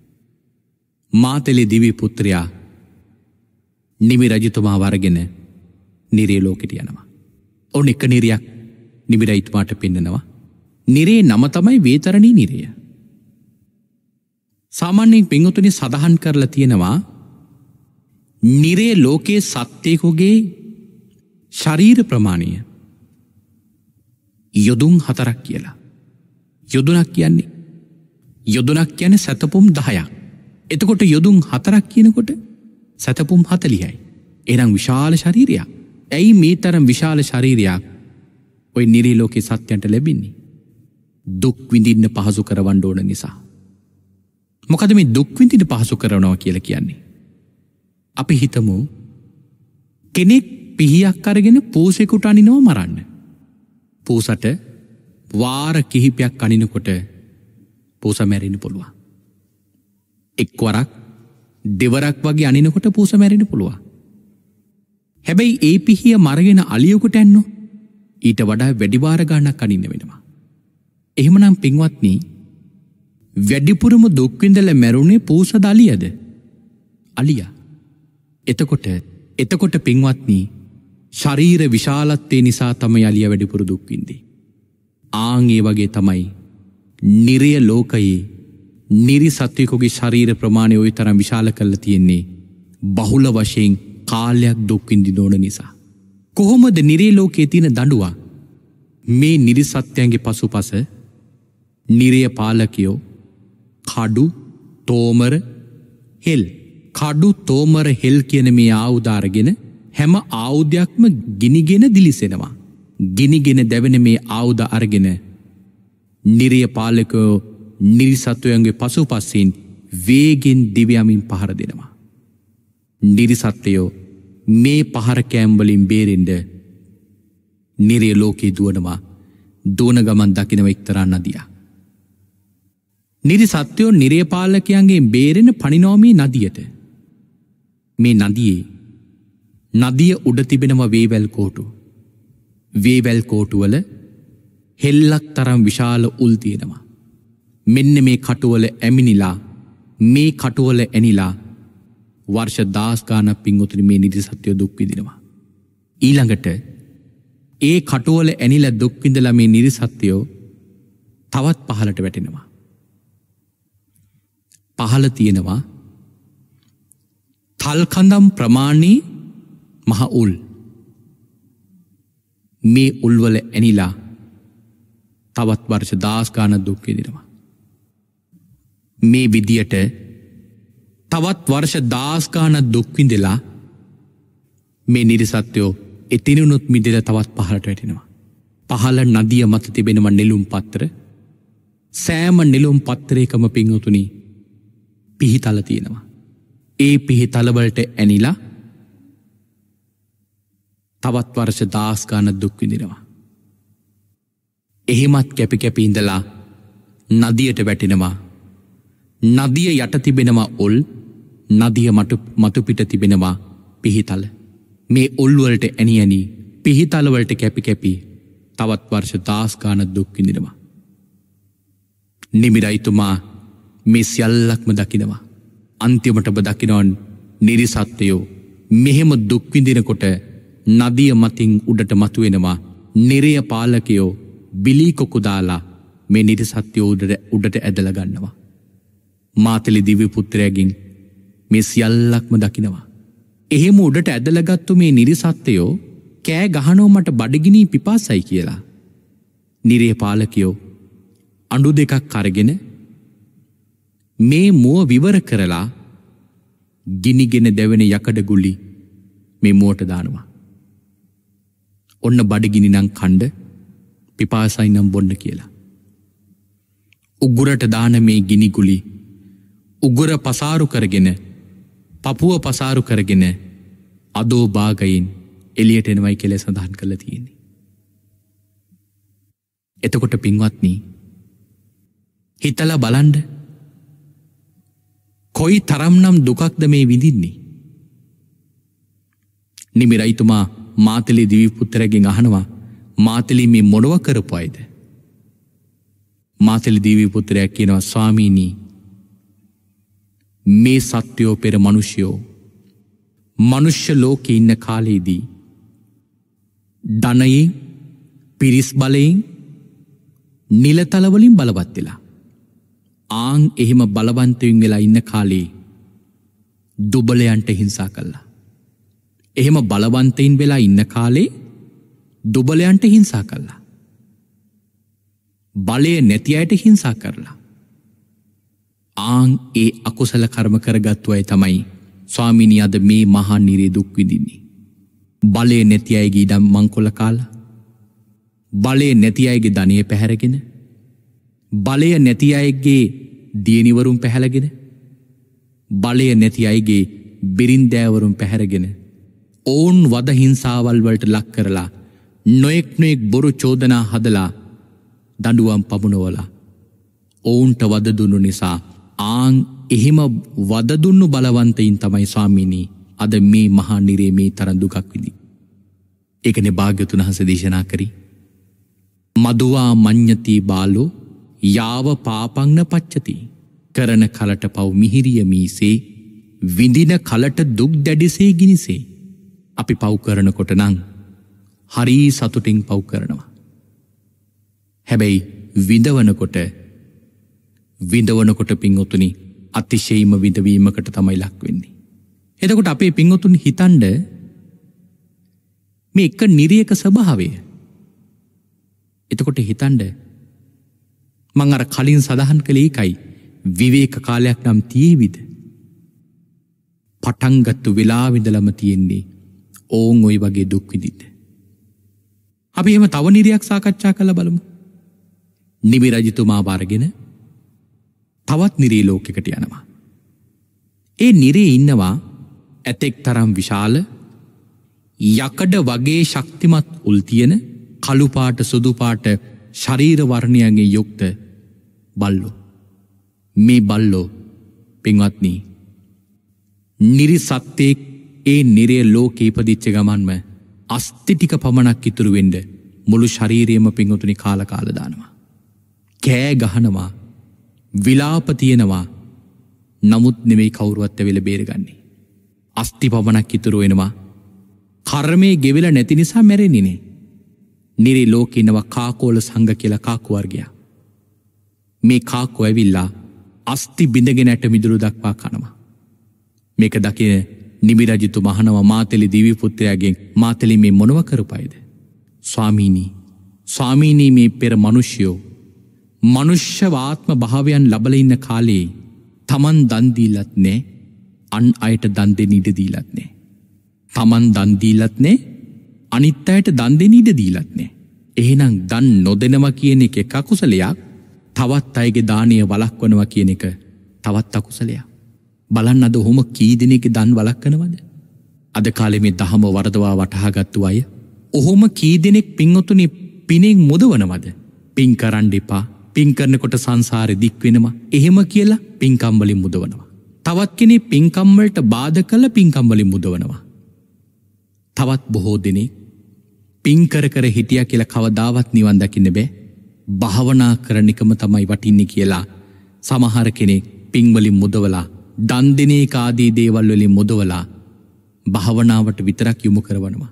මාතලේ දිවි පුත්‍රයා නිමි රජතුමා වරගෙන නිරිය ලෝකෙට යනවා. ඔන්න එක නිරියක් නිමි රජතුමාට පෙන්නනවා. නිරේ නම තමයි වේතරණී නිරය. සාමාන්‍යයෙන් පින්වතුනි සඳහන් කරලා තියෙනවා නිරේ ලෝකයේ සත්‍යයකගේ ශරීර ප්‍රමාණය යොදුන් හතරක් කියලා. යොදුනක් කියන්නේ යොදුනක් කියන්නේ සතපුම් දහයක්. එතකොට යොදුන් හතරක් කියනකොට සතපුම් හතලිහයි. එහෙනම් විශාල ශරීරයක්. ඇයි මේ තරම් විශාල ශරීරයක් ওই නිරේ ලෝකේ සත්‍යයන්ට ලැබෙන්නේ? දුක් විඳින්න පහසු කරවන්න ඕන නිසා. මොකද මේ දුක් විඳින්න පහසු කරනවා කියලා කියන්නේ? අපි හිතමු කෙනෙක් පිහියක් අරගෙන පූසෙකුට අනිනවා මරන්න. පූසට වාර කිහිපයක් අනිනකොට පූස මැරෙන්න පුළුවන්. එක්වරක් දෙවරක් වගේ අනිනකොට පූස මැරෙන්න පුළුවන්. හැබැයි ඒ පිහිය මරගෙන අලියෙකුට ඇන්නෝ ඊට වඩා වැඩි වාර ගණනක් අනින්න වෙනවා. එහෙමනම් පින්වත්නි, වැඩිපුරම දුක් විඳලා මැරුණේ පූසද අලියද? අලියා. එතකොට එතකොට පින්වත්නි, ශරීර විශාලත්වය නිසා තමයි අලියා වැඩිපුර දුක් විඳින්නේ. ආන් ඒ වගේ තමයි නිරය ලෝකයේ නිරි සත්වයෙකුගේ ශරීර ප්‍රමාණය ওই තරම් විශාල කරලා තියෙන්නේ බහුල වශයෙන් කාලයක් දුක් විඳින්න ඕන නිසා. කොහොමද නිරේ ලෝකයේ තියෙන දඬුවා මේ නිරි සත්‍යයන්ගේ පසුපස නිරය පාලකයෝ කඩු, තෝමර, හෙල්, කඩු, තෝමර, හෙල් කියන මේ ආයුධ අරගෙන හැම ආයුධයක්ම ගිනිගෙන දිලිසෙනවා. ගිනිගෙන දැවෙන මේ ආයුධ අරගෙන නිරය පාලකයෝ නිරි සත්වයන්ගේ පසුපසින් වේගෙන් දිව්‍යමින් පහර දෙනවා. නිරි සත්වයෝ මේ පහර කෑම් වලින් බේරෙන්න නිරය ලෝකේ දුවනවා. දුවන ගමන් දකින්න එක්තරා නදියක්. නිරි සත්වයෝ නිරය පාලකයන්ගෙන් බේරෙන පණිනෝමී නදියට. මේ නදියේ නදිය උඩ තිබෙනවා වේවැල් කෝටු. වේවැල් කෝටුවල හෙල්ලක් තරම් විශාල උල් තියෙනවා. මෙන්න මේ කටුවල ඇමිනිලා මේ කටුවල ඇනිලා වර්ෂ දහස් ගාණක් පින්වතුනි මේ නිරි සත්වයෝ දුක් විඳිනවා. ඊළඟට ඒ කටුවල ඇනිලා දුක් විඳලා මේ නිරි සත්වයෝ තවත් පහලට වැටෙනවා. පහල තියෙනවා තල් කඳම් ප්‍රමාණී මහ උල්. මේ උල්වල ඇනිලා තවත් වර්ෂ දහස් ගාණක් දුක් විඳිනවා. මේ විදියට තවත් වර්ෂ දහස් ගාණක් දුක් විඳලා මේ නිරි සත්වයෝ එතිනුත් මිදෙලා තවත් පහලට වැටෙනවා. පහල නදිය මත තිබෙනවා නෙළුම් පත්‍ර. සෑම නෙළුම් පත්‍රයකම පින්වතුනි පිහිතල තියෙනවා. ඒ පිහිතල වලට ඇනිලා තවත් වර්ෂ දහස් ගාණක් දුක් විඳිනවා. එහෙමත් කැපි කැපි ඉඳලා නදියට වැටෙනවා. නදිය යට තිබෙනවා උල්, නදිය මතු මතු පිට තිබෙනවා පිහිතල. මේ උල් වලට ඇනි ඇනි පිහිතල වලට කැපි කැපි තවත් වර්ෂ දහස් ගාණක් දුක් විඳිනවා. නිමිරයිතුමා මේ සියල්ලක්ම දකිනවා. අන්තිමට ඔබ දකිනවා නිරි සත්වයෝ මෙහෙම දුක් විඳිනකොට නදිය මතින් උඩට මතුවෙනවා. නිරය පාලකයෝ බිලී කොකු දාලා මේ නිරි සත්වයෝ උඩට උඩට ඇදලා ගන්නවා. මාතලේ දිව්‍ය පුත්‍රයාගෙන් මේ සියල්ලක්ම දකිනවා. එහෙම උඩට ඇදලාගත්තු මේ නිරි සත්වයෝ කෑ ගහනවා මට බඩගිනි පිපාසයි කියලා. නිරය පාලකයෝ අඬු දෙකක් අරගෙන මේ මුව විවර කරලා ගිනිගෙන දැවෙන යකඩ ගුලි මේ මුවට දානවා. ඔන්න බඩගිනි නම් කණ්ඩ, පිපාසයි නම් බොන්න කියලා. උගුරට දාන මේ ගිනි ගුලි උගුර පසාරු කරගෙන පපුව පසාරු කරගෙන අදෝ භාගයෙන් එළියට එනවයි කියලා සඳහන් කරලා තියෙන්නේ. එතකොට පින්වත්නි, හිතලා බලන්න කොයි තරම්නම් දුකක්ද මේ විඳින්නේ. නිමිරයිතුමා මාතලේ දිව්‍ය පුත්‍රයාගෙන් අහනවා, මාතලේ මේ මොනව කරපු අයද? මාතලේ දිව්‍ය පුත්‍රයා කියනවා, ස්වාමීනි මේ සත්වයෝ පෙර මිනිසයෝ මනුෂ්‍ය ලෝකේ ඉන්න කාලේදී ධනයෙන්, පිරිස් බලයෙන්, නිලතල වලින් බලවත් වෙලා ආන් එහෙම බලවන්තයින් වෙලා ඉන්න කාලේ දුබලයන්ට හිංසා කළා. එහෙම බලවන්තයින් වෙලා ඉන්න කාලේ දුබලයන්ට හිංසා කළා. බලය නැති අයට හිංසා කරලා. ආන් ඒ අකුසල කර්ම කරගත්තු අය තමයි ස්වාමීනි අද මේ මහා නිරේ දුක් විඳින්නේ. බලය නැති අයගේ ඉඩම් මංකොල්ල කාලා, බලය නැති අයගේ ධනිය පැහැරගෙන, බලය නැති අයගේ දියනිවරුම් පැහැලගෙන බලය නැති අයගේ බිරින්දෑවරුම් පැහැරගෙන ඔවුන් වද හිංසාවල් වලට ලක් කරලා නොයෙක් නොයෙක් බොරු චෝදනා හදලා දඬුවම් පමුණවලා ඔවුන්ට වද දුන්නු නිසා ආන් එහෙම වද දුන්නු බලවන්තයින් තමයි ස්වාමීනි අද මේ මහා නිරේ මේ තරම් දුකක් විඳි. ඒකනේ භාග්‍යවතුන් වහන්සේ දේශනා කරි. මදුවා මඤ්ඤති බාලෝ යාව පාපං පච්චති. කරන කලට පව් මිහිරිය මීසේ විඳින කලට දුක් දැඩිසේ ගිනිසේ. අපි පව් කරනකොට නම් හරි සතුටින් පව් කරනවා. හැබැයි විඳවනකොට විඳවනකොට පින්වතුනි අතිශයින්ම විඳවීමකට තමයි ලක් වෙන්නේ. එතකොට අපේ පින්වතුන් හිතන්න මේ එක නිරියක ස්වභාවය. එතකොට හිතන්න මං අර කලින් සඳහන් කළේ ඒකයි විවේක කාලයක් නම් තියේවිද? පටන් ගත්තු වෙලාවෙ ඉඳලම තියෙන්නේ ඕන් ওই වගේ දුක් විඳින්න. අපි එහෙම තව නිරියක් සාකච්ඡා කරලා බලමු. නිමි රජතුමා වරගෙන තවත් නිරී ලෝකයකට යනවා. ඒ නිරේ ඉන්නවා ඇතෙක් තරම් විශාල යකඩ වගේ ශක්තිමත් උල් තියෙන කළු පාට සුදු පාට ශරීර වර්ණයන්ගෙන් යුක්ත බල්ලෝ. මේ බල්ලෝ පින්වත්නි නිරි සත්‍යයක් ඒ නිරේ ලෝකේ ඉපදිච්ච ගමන්ම අස්ති ටික පමණක් ඉතුරු වෙන්න මුළු ශරීරයම පින්වතුනි කාල කාල දානවා. කෑ ගහනවා විලාප තියෙනවා. නමුත් නෙමෙයි කවුරුවත් වෙල බේරගන්නේ. අස්ති පමණක් ඉතුරු වෙනවා. කර්මයේ ගෙවිලා නැති නිසා මැරෙන්නේ නේ. නිරි ලෝකේ ඉන්නවා කාකෝල සංඝ කියලා කාකු වර්ගයක්. මේ කාකෝ ඇවිල්ලා අස්ති බිඳගෙන ඇට මිදුළු දක්වා කනවා. මේක දකින නිමි රජතුමා අහනවා මාතලි දිව්‍ය පුත්‍රයාගෙන් මාතලි මේ මොනව කරපයිද? ස්වාමීනි ස්වාමීනි මේ පෙර මිනිස්යෝ මනුෂ්‍ය ආත්ම භාවයන් ලැබලා ඉන්න කාලේ තමන් දන් දීලත් නෑ අන් අයට දන් දෙන්න ඉඩ දීලත් නෑ. තමන් දන් දීලත් නෑ අනිත් අයට දන් දෙන්න ඉඩ දීලත් නෑ. එහෙනම් දන් නොදෙනවා කියන එක එක අකුසලයක්. තවත් අයගේ දානය වළක්වනවා කියන එක තවත් අකුසලයක්. බලන්න අද ඔහොම කී දෙනෙක්ගේ දන් වළක්වනවද? අද කාලේ මේ දහම වරදවා වටහාගත්තු අය ඔහොම කී දෙනෙක් පින්වතුනි පිනෙන් මුදවනවද? පින් කරන්න එපා. පින් කරනකොට සංසාරේ දික් වෙනවා. එහෙම කියලා පින්කම් වලින් මුදවනවා. තවත් කෙනෙක් පින්කම් වලට බාධා කළ පින්කම් වලින් මුදවනවා. තවත් බොහෝ දෙනෙක් පින් කර කර හිටියා කියලා කවදාවත් නිවන් දකින්න බෑ. භාවනා කරන එකම තමයි වටින්නේ කියලා සමහර කෙනෙක් පින් වලින් මුදවලා දන් දෙන එක ආදී දේවල් වලින් මුදවලා භාවනාවට විතරක් යොමු කරවනවා.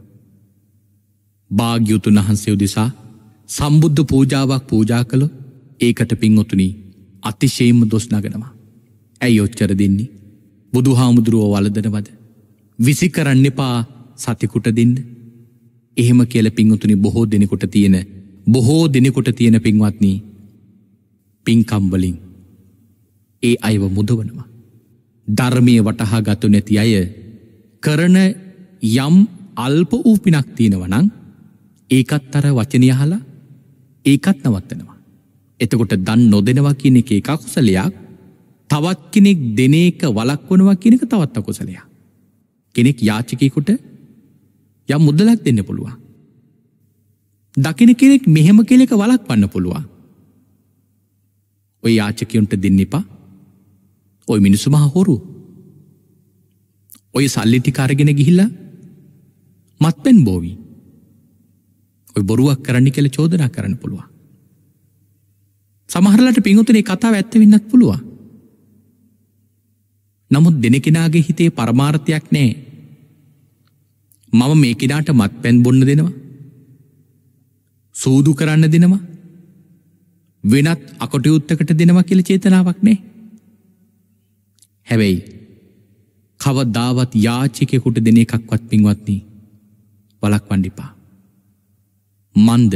භාග්‍යවතුන් වහන්සේ උදෙසා සම්බුද්ධ පූජාවක් පූජා කළොත් ඒකට පින්වතුනි අතිශයින්ම දොස් නගනවා. ඇයි ඔච්චර දෙන්නේ? බුදුහාමුදුරුවෝ වළඳනවද? විසි කරන්න එපා සතෙකුට දෙන්න. එහෙම කියලා පින්වතුනි බොහෝ දෙනෙකුට තියෙන බොහෝ දෙනෙකුට තියෙන පින්වත්නි පින්කම් වලින් ඒ අයව මුදවනවා. ධර්මයේ වටහා ගතු නැති අය කරන යම් අල්ප වූ පිනක් තියෙනවා නම් ඒකත් අර වචනිය අහලා ඒකත් නවත්තනවා. එතකොට දන් නොදෙනවා කියන එක එක අකුසලයක්. තවත් කෙනෙක් දෙන එක වළක්වනවා කියන එක තවත් අකුසලයක්. කෙනෙක් යාචකයෙකුට යම් මුදලක් දෙන්න පුළුවන්. දකින කෙනෙක් මෙහෙම කෙලෙක වළක්වන්න පුළුවන්. ඔය යාචකයන්ට දෙන්න එපා. ඔය මිනිස්සු මහ හොරු. ඔය සල්ලි ටික අරගෙන ගිහිල්ලා මත්පැන් බෝවි. ඔය බොරුවක් කරන්න කියලා චෝදනා කරන්න පුළුවන්. සමහරලාට පින්වතුනි කතාව ඇත්ත වෙන්නත් පුළුවන්. නමුත් දෙන කෙනාගේ හිතේ පරමාර්ථයක් නැහැ. මම මේ කෙනාට මත්පැන් බොන්න දෙනවා. සූදු කරන්න දෙනවා. වෙනත් අකටයුත්තකට දෙනවා කියලා චේතනාවක් නැහැ. හැබැයි කවදාවත් යාචකයෙකුට දෙන එකක්වත් පින්වත්නි වළක්වන්න එපා. මන්ද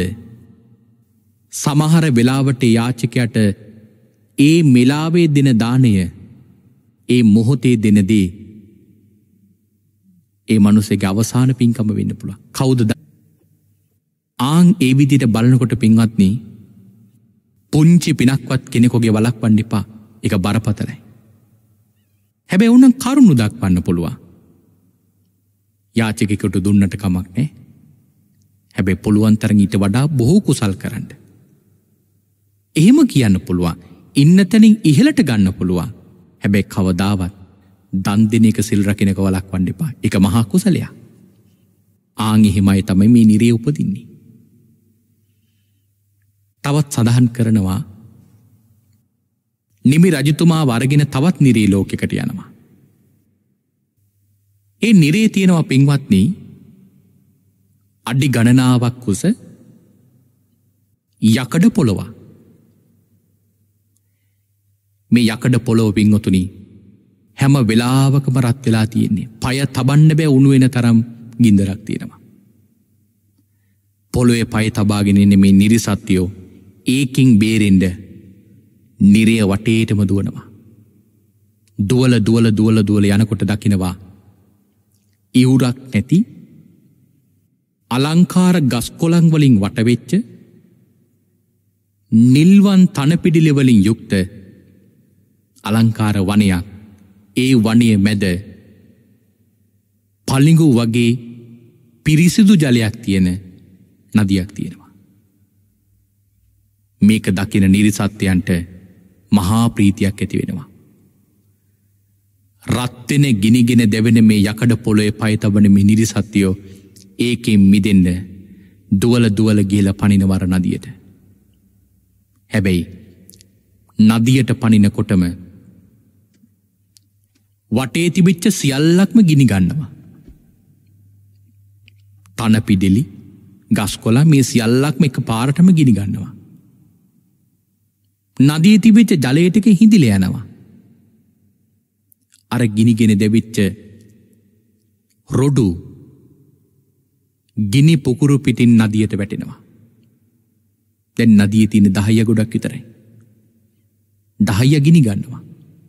සමහර වෙලාවට යාචකයට ඒ මෙලාවේ දෙන දාණය ඒ මොහොතේ දෙන දේ ඒ මනුස්සයාගේ අවසාන පින්කම වෙන්න පුළුවන්. කවුද? ආන් ඒ විදිහට බලනකොට පින්වත්නි පුංචි පිනක්වත් කෙනෙකුගේ වළක්වන්න එපා. ඒක බරපතලයි. හැබැයි උන්නම් කරුණු දක්වන්න පුළුවන්. යාචකෙකුට දුන්නට කමක් නෑ. හැබැයි පුළුවන් තරම් ඊට වඩා බොහෝ කුසල් කරන්න. එහෙම කියන්න පුළුවන්. ඉන්න තැනින් ඉහළට ගන්න පුළුවන්. හැබැයි කවදාවත් දන් දෙන එක සිල් රකින්න එක වළක්වන්න එපා. ඒක මහා කුසලයක්. ආන් එහෙමයි තමයි මේ නිරේ උපදින්නේ. තවත් සඳහන් කරනවා නිමි රජතුමා වරගෙන තවත් නිරේ ලෝකයකට යනවා. ඒ නිරේ තියෙනවා පින්වත්නි අඩි ගණනාවක් කුස යකඩ පොළොව. මේ යකඩ පොළොව පින්වතුනි හැම වෙලාවකම රත් වෙලා තියෙන්නේ. පය තබන්න බෑ උණු වෙන තරම් ගින්දරක් තියෙනවා. පොළොවේ පය තබාගෙන ඉන්නේ මේ නිරිසත්යෝ ඒකින් බේරෙන්න නිරය වටේටම දුවනවා. දුවල දුවල දුවල දුවල යනකොට දකිනවා ඉවුරක් නැති අලංකාර ගස් කොළන් වලින් වටවෙච්ච නිල්වන් තනපිඩිලි වලින් යුක්ත අලංකාර වනයක්. ඒ වනයේ මැද පලිඟු වගේ පිරිසිදු ජලයක් තියෙන නදියක් තියෙනවා. මේක දකින නිරිසත්යන්ට මහා ප්‍රීතියක් ඇති වෙනවා. රත්වෙන ගිනිගෙන දෙවෙන මේ යකඩ පොළොවේ පය තබන මේ නිරිසත්යෝ ඒකෙන් මිදෙන්න දුවල දුවල ගිහලා පනිනවර නදියට. හැබැයි නදියට පනිනකොටම වටේ තිබිච්ච සියල්ලක්ම ගිනි ගන්නවා. තන පිඩිලි ගස්කොළන් මේ සියල්ලක්ම එක පාරටම ගිනි ගන්නවා. නදියේ තිබිච්ච ජලය ටික හිඳිලා යනවා. අර ගිනිගෙන දෙවිච්ච රොඩු ගිනි පුකුරු පිටින් නදියට වැටෙනවා. දැන් නදියේ තියෙන දහය ගොඩක් විතරයි. දහය ගිනි ගන්නවා.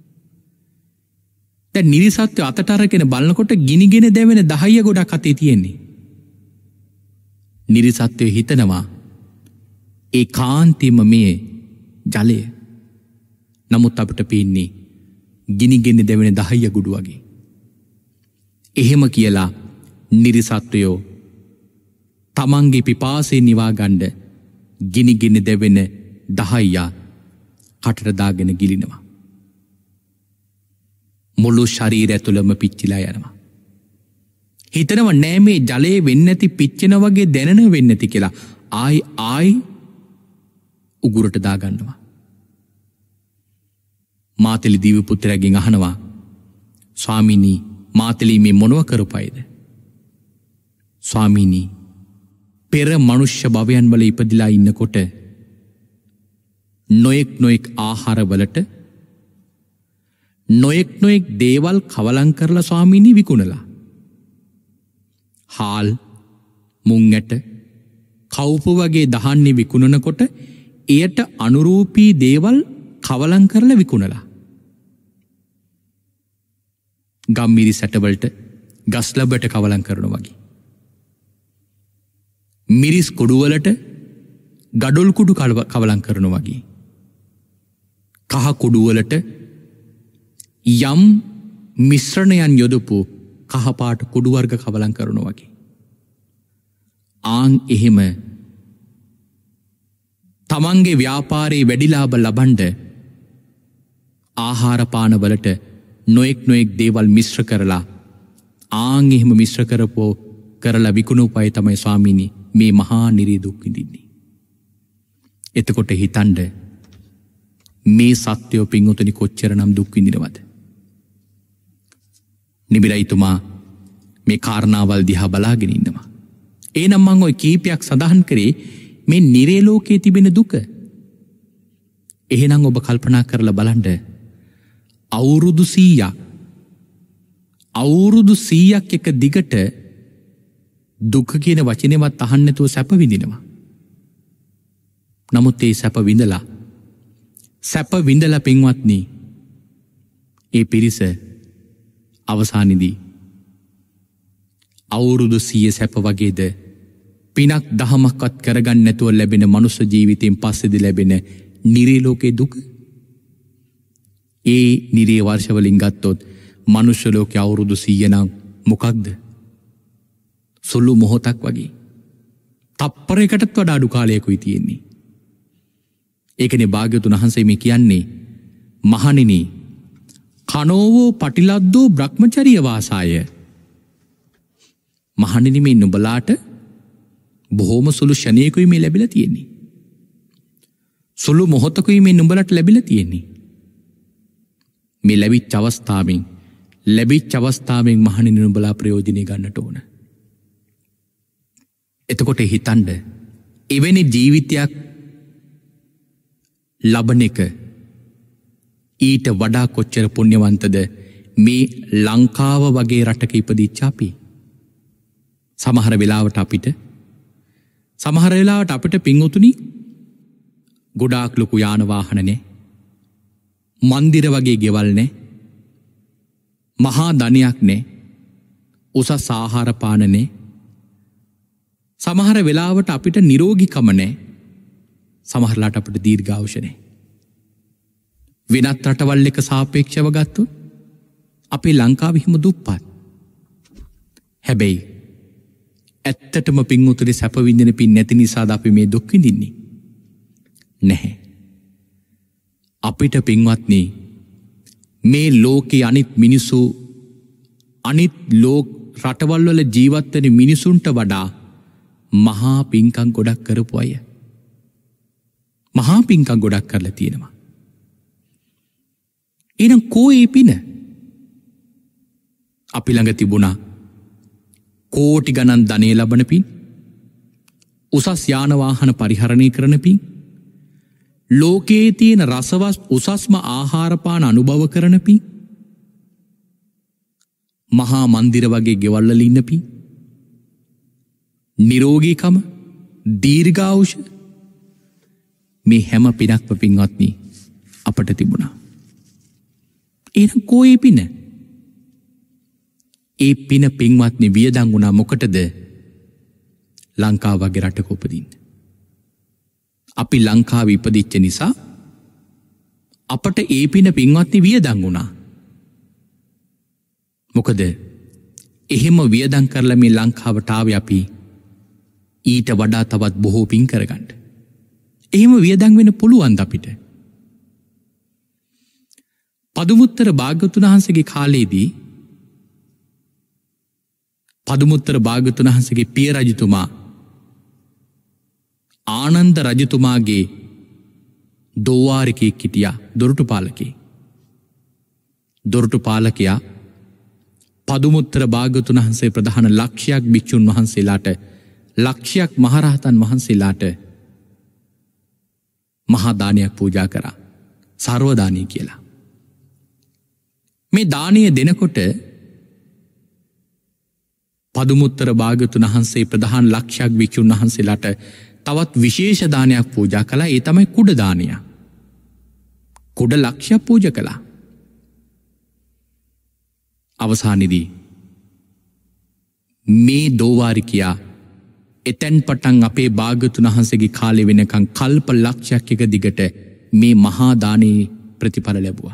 දැන් නිරිසත්ව අතට අරගෙන බලනකොට ගිනිගෙන දැවෙන දහය ගොඩක් අතේ තියෙන්නේ. නිරිසත්වය හිතනවා ඒ කාන්තිම මේ ජලය. නමුත් අපිට පේන්නේ ගිනිගෙන දැවෙන දහය ගුඩු වගේ. එහෙම කියලා නිරිසත්වයෝ තමන්ගේ පිපාසයෙන් නිවා ගන්න ගිනිගෙන දැවෙන දහයියා කටට දාගෙන ගිලිනවා. මුළු ශරීරය ඇතුළම පිච්චිලා යනවා. හිතනවා නෑ මේ ජලයේ වෙන්නේ නැති පිච්චෙන වගේ දැනෙන වෙන්නේ නැති කියලා. ආයි ආයි උගුරට දා ගන්නවා. මාතලි දීව පුත්‍රයාගෙන් අහනවා ස්වාමීනි මාතලි මේ මොනව කරපයිද? ස්වාමීනි පෙර මනුෂ්‍ය භවයන් වල ඉපදිලා ඉන්නකොට නොයෙක් නොයෙක් ආහාරවලට නොයෙක් නොයෙක් දේවල් කවලං කරලා ස්වාමීනි විකුණලා. හාල් මුං ඇට කවුපු වගේ දහන්නේ විකුණනකොට එයට අනුරූපී දේවල් කවලං කරලා විකුණලා. ගම්මිරි සැටවලට ගස්ලබට කවලං කරන වගේ. මිරිස් කුඩුවලට ගඩොල් කුඩු කවලං කරන වගේ. කහ කුඩුවලට යම් මිශ්‍රණයන් යොදපු කහපාට කුඩු වර්ග කවලං කරන වගේ. ආන් එහෙම තමන්ගේ ව්‍යාපාරයේ වැඩිලාභ ලබන්ඩ ආහාරපානවලට නොයෙක් නොයෙක් දේවල් මිශ්‍ර කරලා ආන් එහෙම මිශ්‍ර කරපෝ කරලා විකුණු පය තමයි ස්වාමීනි මේ මහා නිරේ දුක් විඳින්නේ. එතකොට හිතන්ඩ මේ සත්‍යෝ පින්වතුනි කොච්චර නම් දුක් විඳිනවද? නිබිරයිතුමා මේ කාරණාවල් දිහා බලාගෙන ඉන්නවා. ඒනම් මං ඔය කීපයක් සඳහන් කරේ මේ නිරේ ලෝකයේ තිබෙන දුක. එහෙනම් ඔබ කල්පනා කරලා බලන්න අවුරුදු සීයක් අවුරුදු සීයක් එක දිගට දුක කියන වචනේවත් අහන්න නැතුව සැප විඳිනවා. නමුත් ඒ සැප විඳලා සැප විඳලා පින්වත්නි ඒ පිරිස අවසානයේදී අවුරුදු සීය සැප වගේද පිනක් දහමක්වත් කරගන්න නැතුව ලැබෙන මනුස්ස ජීවිතයෙන් පස්සේදී ලැබෙන නිරේ ලෝකේ දුක. ඒ නිරේ වර්ෂවලින් ගත්තොත් මනුෂ්‍ය ලෝකේ අවුරුදු සීය නම් මොකක්ද? සුළු මොහොතක් වගේ. තප්පරයකටත් වඩා අඩු කාලයකුයි තියෙන්නේ. ඒකනේ භාග්‍යවතුන් වහන්සේ මේ කියන්නේ මහණෙනි කනෝවෝ පටිලද්දෝ බ්‍රහ්මචර්ය වාසාය. මහණෙනි මේ නුඹලාට බොහෝම සුළු ෂණයකුයි මේ ලැබිලා තියෙන්නේ. සුළු මොහොතකුයි මේ නුඹලට ලැබිලා තියෙන්නේ. මේ ලැබිච්ච අවස්ථාවෙන් ලැබිච්ච අවස්ථාවෙන් මහණෙනි නුඹලා ප්‍රයෝජනෙ ගන්නට ඕන. එතකොට හිතන්න එවැනි ජීවිතයක් ලබන එක ඊට වඩා කොච්චර පුණ්‍යවන්තද මේ ලංකාව වගේ රටක ඉපදිච්ච අපි. සමහර වෙලාවට අපිට සමහර වෙලාවට අපිට පින්වතුනි ගොඩාක් ලොකු යාන වාහන නැහැ. මන්දිර වගේ ගෙවල් නැහැ. මහා ධනයක් නැහැ. උසස් ආහාර පාන නැහැ. සමහර වෙලාවට අපිට නිරෝගීකම නැහැ. සමහරලාට අපිට දීර්ඝායුෂ නැහැ. වෙනත් රටවල් එක සාපේක්ෂව ගත්තොත් අපේ ලංකාව හිම දුප්පත්. හැබැයි ඇත්තටම පින්වතුනි සැප විඳින පින් නැති නිසාද අපි මේ දුක් විඳින්නේ? නැහැ. අපිට පින්වත්නි මේ ලෝකේ අනිත් මිනිසු අනිත් ලෝක රටවල් වල ජීවත් වෙන මිනිසුන්ට වඩා මහා පින්කම් ගොඩක් කරපු අය. මහා පින්කම් ගොඩක් කරලා තියෙනවා. එහෙනම් කෝ ඒ පින? අපි ළඟ තිබුණා කෝටි ගණන් ධනෙ ලබන පින්, උසස් යාන වාහන පරිහරණය කරන පින්, ලෝකයේ තියෙන රසවත් උසස්ම ආහාර පාන අනුභව කරන පින්, මහා මන්දිර වගේ ගෙවල් වල ඉන්න පින්, නිරෝගීකම, දීර්ඝායුෂ, මේ හැම පිනක්ම පින්වත්නි අපට තිබුණා. එහෙනම් කෝ ඒ පින? ඒ පින පින්වත්නි වියදම් වුණා මොකටද? ලංකාව වගේ රටක උපදින්න. අපි ලංකාවේ ඉපදිච්ච නිසා අපට ඒ පින පින්වත්නි වියදම් වුණා. මොකද එහෙම වියදම් කරලා මේ ලංකාවට ආවේ අපි ඊට වඩා තවත් බොහෝ පින් කරගන්න. එහෙම වියදම් වෙන්න පුළුවන්ද අපිට? පදුමුත්තර භාග්‍යවතුන් වහන්සේගේ කාලේදී පදුමුත්තර භාග්‍යවතුන් වහන්සේගේ පිය රජතුමා ආනන්ද රජතුමාගේ දෝවාරිකයෙක් හිටියා, දොරටු පාලකයෙක්. දොරටු පාලකයා පදුමුත්තර භාග්‍යවතුන් වහන්සේ ප්‍රධාන ලක්ෂයක් භික්ෂුන් වහන්සේලාට, ලක්ෂයක් මහරහතන් වහන්සේලාට මහා දානයක් පූජා කරා. සර්ව දානය කියලා. මේ දානය දෙනකොට පදුමුත්තර භාග්‍යවතුන් වහන්සේ ප්‍රධාන ලක්ෂයක් භික්ෂුන් වහන්සේලාට තවත් විශේෂ දානයක් පූජා කළා. ඒ තමයි කුඩ දානය. කුඩ ලක්ෂයක් පූජා කළා. අවසානයේදී මේ දෝවාරිකයා එතෙන් පටන් අපේ භාග්‍යවතුන් වහන්සේගේ කාලේ වෙනකන් කල්ප ලක්ෂයක් එක දිගට මේ මහා දානයේ ප්‍රතිඵල ලැබුවා.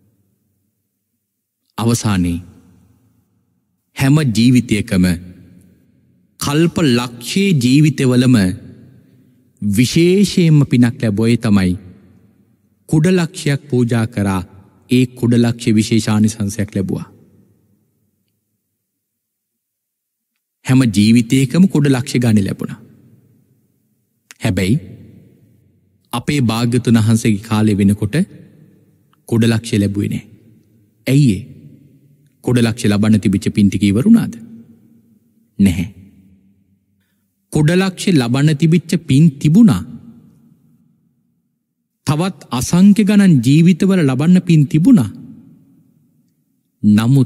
අවසානයේ හැම ජීවිතයකම කල්ප ලක්ෂයේ ජීවිතවලම විශේෂයෙන්ම පිනක් ලැබුවේ තමයි කුඩ ලක්ෂයක් පූජා කරා. ඒ කුඩ ලක්ෂ විශේෂානිසංසයක් ලැබුවා. හැම ජීවිතයකම කුඩ ලක්ෂ ගානේ ලැබුණා. හැබැයි අපේ භාග්‍යවතුන් වහන්සේගේ කාලේ වෙනකොට කුඩ ලක්ෂ ලැබුවේ නැහැ. ඇයි ඒ? කුඩ ලක්ෂ ලබන්න තිබිච්ච පින් ටික ඉවරුණාද? නැහැ. කුඩ ලක්ෂ ලබන්න තිබිච්ච පින් තිබුණා. තවත් අසංඛ්‍ය ගණන් ජීවිතවල ලබන්න පින් තිබුණා. නමුත්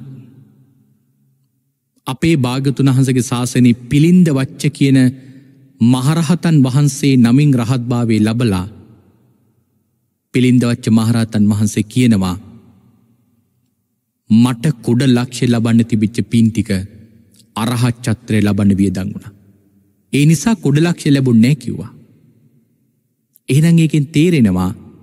අපේ භාග්‍යවතුන් වහන්සේගේ ශාසනයේ පිළින්ද වච්ච කියන මහරහතන් වහන්සේ නමින් රහත්භාවයේ ලබලා පිළින්ද වච්ච මහරහතන් වහන්සේ කියනවා මට කුඩ ලක්ෂ ලබන්න තිබිච්ච පින් ටික අරහත් ඡත්‍රය ලබන්න වියදම් වුණා. ඒ නිසා කුඩ ලක්ෂ ලැබුණේ නැහැ කිව්වා. එහෙනම් ඒකෙන් තේරෙනවා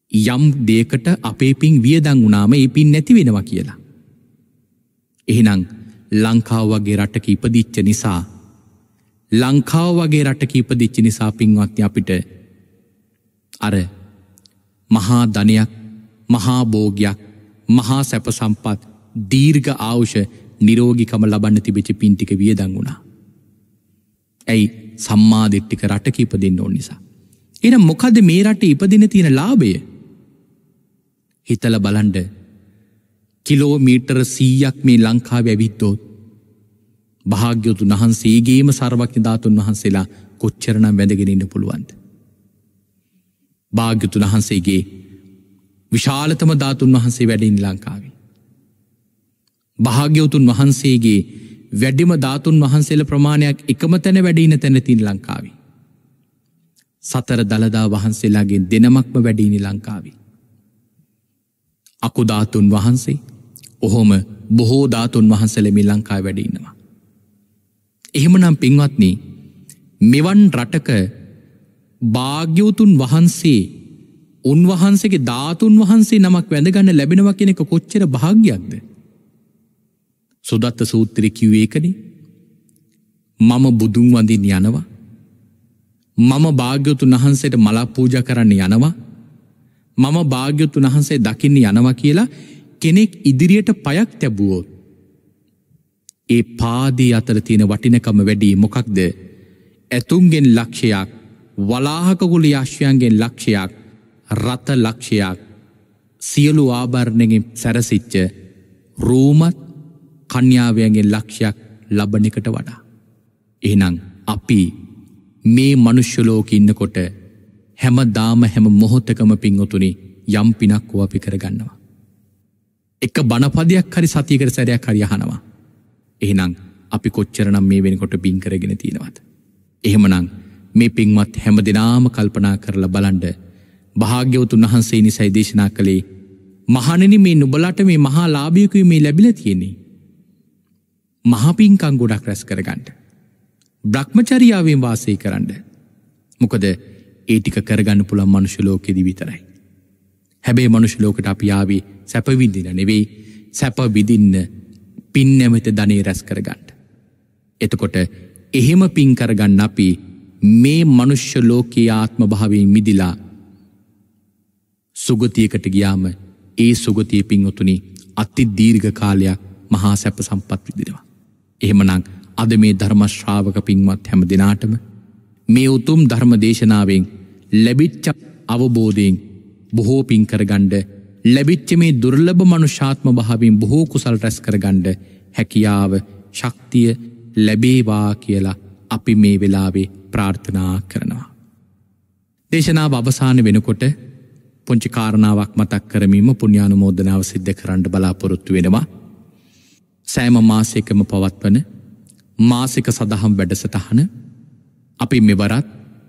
යම් දෙයකට අපේ පින් වියදම් වුණාම ඒ පින් නැති වෙනවා කියලා. එහෙනම් ලංකාව වගේ රටක ඉපදිච්ච නිසා ලංකාව වගේ රටක ඉපදිච්ච නිසා පින්වත්නි අපිට අර මහා ධනයක්, මහා භෝගයක්, මහා සැප සම්පත්, දීර්ඝ ආයුෂ, නිරෝගීකම ලබන්න තිබෙච්ච පින් ටික වියදම් වුණා. ඇයි? සම්මා දිට්ඨික රටක ඉපදින්න ඕන නිසා. එහෙනම් මොකද මේ රටේ ඉපදින තියෙන ලාභය? හිතලා බලන්න. කිලෝමීටර සීයක් මේ ලංකාවේ ඇවිද්දොත් භාග්‍යවතුන් වහන්සේගේම සර්වඥ ධාතුන් වහන්සේලා කොච්චරනම් වැඳගෙන ඉන්න පුළුවන්ද? භාග්‍යවතුන් වහන්සේගේ විශාලතම ධාතුන් වහන්සේ වැඩ ඉන්න ලංකාවේ. භාග්‍යවතුන් වහන්සේගේ වැඩිම ධාතුන් වහන්සේලා ප්‍රමාණයක් එකම තැන වැඩ ඉන්න තැන තියෙන ලංකාවේ. සතර දළදා වහන්සේලාගේ දෙනමක්ම වැඩ ඉන්න ලංකාවේ. අකු ධාතුන් වහන්සේ, ඔහොම බොහෝ ධාතුන් වහන්සේලා මේ ලංකාවේ වැඩ ඉන්නවා. එහෙමනම් පින්වත්නි, මෙවන් රටක භාග්‍යවතුන් වහන්සේ උන්වහන්සේගේ ධාතුන් වහන්සේ නමක් වැඳගන්න ලැබෙනවා කියන එක කොච්චර භාග්‍යයක්ද? සුදත්ත සූත්‍රයේ කිව්වේ ඒකනේ. මම බුදුන් වඳින්න යනවා. මම භාග්‍යවතුන් වහන්සේට මල පූජා කරන්න යනවා. මම භාග්‍යවතුන් වහන්සේ දකින්න යනවා කියලා කෙනෙක් ඉදිරියට පයක් තැබුවොත් ඒ පාදී අතර තියෙන වටිනකම වැඩි. මොකක්ද? ඇතුන්ගෙන් ලක්ෂයක්, වලාහක කුලී අශ්වයන්ගෙන් ලක්ෂයක්, රත ලක්ෂයක්, සියලු ආභරණයෙන් සැරසිච්ච රෝමත් කන්‍යාවයන්ගෙන් ලක්ෂයක් ලබන එකට වඩා. එහෙනම් අපි මේ මනුෂ්‍ය ලෝකෙ ඉන්නකොට හැමදාම හැම මොහොතකම පින්වතුනි යම් පිනක් අපි කරගන්නවා. එක බණපදයක් හරි සතියකට සැරයක් හරි අහනවා. එහෙනම් අපි කොච්චරනම් මේ වෙනකොට පින් කරගෙන තියෙනවද? එහෙමනම් මේ පින්වත් හැම දිනාම කල්පනා කරලා බලන්න. භාග්‍යවතුන් වහන්සේ නිසයි දේශනා කළේ, මහණෙනි මේ නුඹලට මේ මහා ලාභයකුයි මේ ලැබිලා තියෙන්නේ. මහා පින්කම් ගොඩක් රැස් කරගන්න. බ්‍රහ්මචර්යාවෙන් වාසය කරන්න. මොකද ඒ ටික කරගන්න පුළුවන් මනුෂ්‍ය ලෝකෙදි විතරයි. හැබැයි මනුෂ්‍ය ලෝකෙට අපි ආවේ සැප විඳින්න නෙවෙයි, සැප විඳින්න පින් නැමෙත ධනෙ රැස් කරගන්න. එතකොට එහෙම පින් කරගන්න අපි මේ මනුෂ්‍ය ලෝකයේ ආත්ම භාවයෙන් මිදිලා සුගතියකට ගියාම ඒ සුගතිය පින්වතුනි අති දීර්ඝ කාලයක් මහා සැප සම්පත් විඳිනවා. එහෙමනම් අද මේ ධර්ම ශ්‍රාවක පින්වත් හැම දිනාටම මේ උතුම් ධර්ම දේශනාවෙන් ලැබිච්ච අවබෝධයෙන් බොහෝ පින් කරගන්න, ලැබිච්ච මේ දුර්ලභ මනුෂ්‍යාත්ම භාවයෙන් බොහෝ කුසල් රැස් කරගන්න හැකියාව, ශක්තිය ලැබේවා කියලා අපි මේ වෙලාවේ ප්‍රාර්ථනා කරනවා. දේශනාව අවසන් වෙනකොට පුංචි කාරණාවක් මතක් කරමින්ම පුණ්‍යානුමෝදනාව සිද්ධ කරන්න බලාපොරොත්තු වෙනවා. සෑම මාසයකම පවත්වන මාසික සදහම් වැඩසටහන අපි මෙවරත්